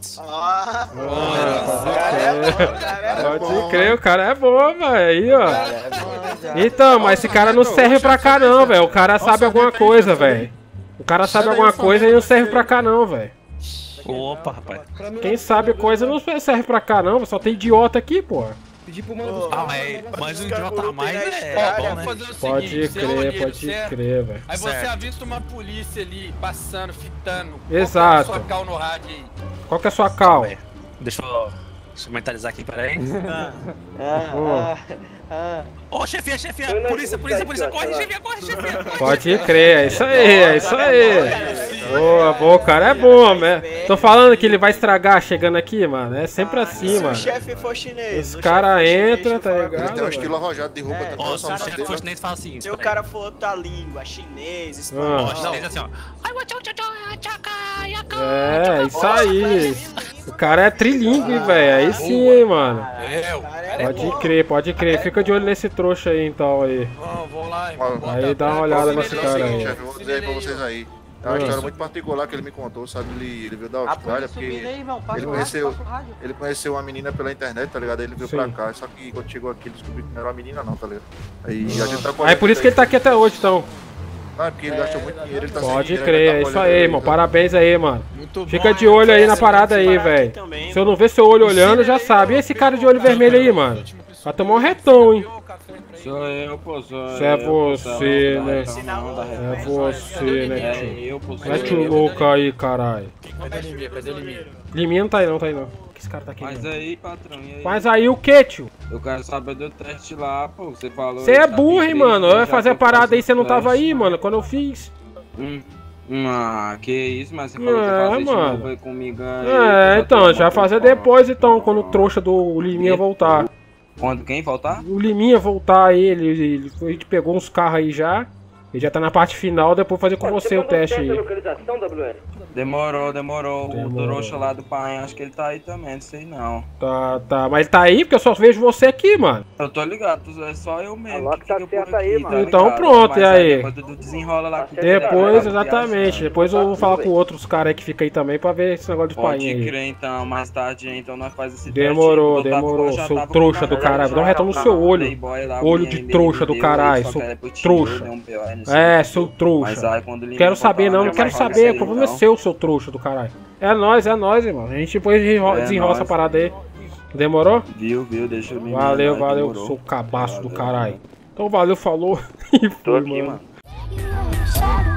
Pode crer, o cara é bom, velho. Aí, ó. Então, mas esse cara não serve pra cá não, velho. O cara sabe alguma coisa, velho. O cara sabe alguma coisa e não serve pra cá não, velho. Opa, rapaz. Quem sabe coisa não serve pra cá não, só tem idiota aqui, pô. Pedir pro mano buscar. Mas um idiota a mais é bom, né? Pode crer, velho. Aí você avista uma polícia ali, passando, fitando. Exato. Qual que é a sua cal no rádio aí? Qual que é a sua cal? Deixa eu mentalizar aqui, peraí. Ô, chefinha, polícia, corre, chefinha. Pode crer, é isso aí. Boa, o cara é bom, né? Tô falando que ele vai estragar chegando aqui, mano. É sempre assim, mano. Se o chefe for chinês. Os cara entra, tá ligado? Ele tem um estilo arrojado de roupa. Ó, se o chefe for chinês, fala assim. Se o cara for outra língua, chinês, espanhol. Chinês assim, ó. É, isso aí. O cara é trilingue, velho. Aí sim, hein, mano. Pode crer. Fica de olho nesse trouxa aí, então, aí. Vou lá, aí dá uma olhada nesse cara aí. Chefe, eu vou dizer aí pra vocês aí. É uma história muito particular que ele me contou, sabe? Ele veio da Austrália, porque ele conheceu uma menina pela internet, tá ligado? Aí ele veio pra cá, só que quando chegou aqui ele descobriu que não era uma menina não, tá ligado? Aí a gente tá aí por isso que ele tá aqui até hoje, então. Ah, porque ele gastou muito dinheiro, ele tá Pode crer, é isso aí, irmão. Parabéns aí, mano. Fica de olho aí na parada aí, velho. Se eu não ver seu olho olhando, já sabe. E esse cara de olho vermelho aí, mano? Vai tomar um retão, hein? Sou eu, pô, sou eu. É você, né? É você, né, tio? Mete o louco aí, caralho. Cadê o Liminha? Liminha não tá aí não, que esse cara tá aqui? Mas aí, patrão, e aí? Mas aí o que, tio? Eu quero saber do teste lá, pô. Você falou... Você é burro, hein, mano? Eu ia fazer a parada aí, você não tava aí, mano, quando eu fiz. Que isso, mas você falou que ia fazer de novo comigo aí. Então, já fazer depois, então, quando o trouxa do Liminha voltar. Quando quem voltar? O Liminha voltar aí, a gente pegou uns carros aí já. Ele já tá na parte final, depois fazer com você o teste aí. Demorou. O trouxa lá do pai, acho que ele tá aí também, não sei não. Tá, mas ele tá aí porque eu só vejo você aqui, mano. Eu tô ligado, é só eu mesmo. Tá certo aí, mano. Então pronto, e aí? Depois desenrola lá com Depois, exatamente. Depois eu vou falar com outros caras aí que ficam aí também pra ver esse negócio dos pai aí. Pode crer então, mais tarde então nós faz esse Demorou. Seu trouxa do caralho. Dá um retão no seu olho. Olho de trouxa do caralho, seu trouxa. É, seu trouxa. Quero saber não quero saber. O problema é seu trouxa do caralho. É nóis, irmão. A gente depois desenrola essa parada aí. Demorou? Viu, deixa eu me Valeu, seu cabaço do caralho. Então valeu, falou e Tô aqui, mano.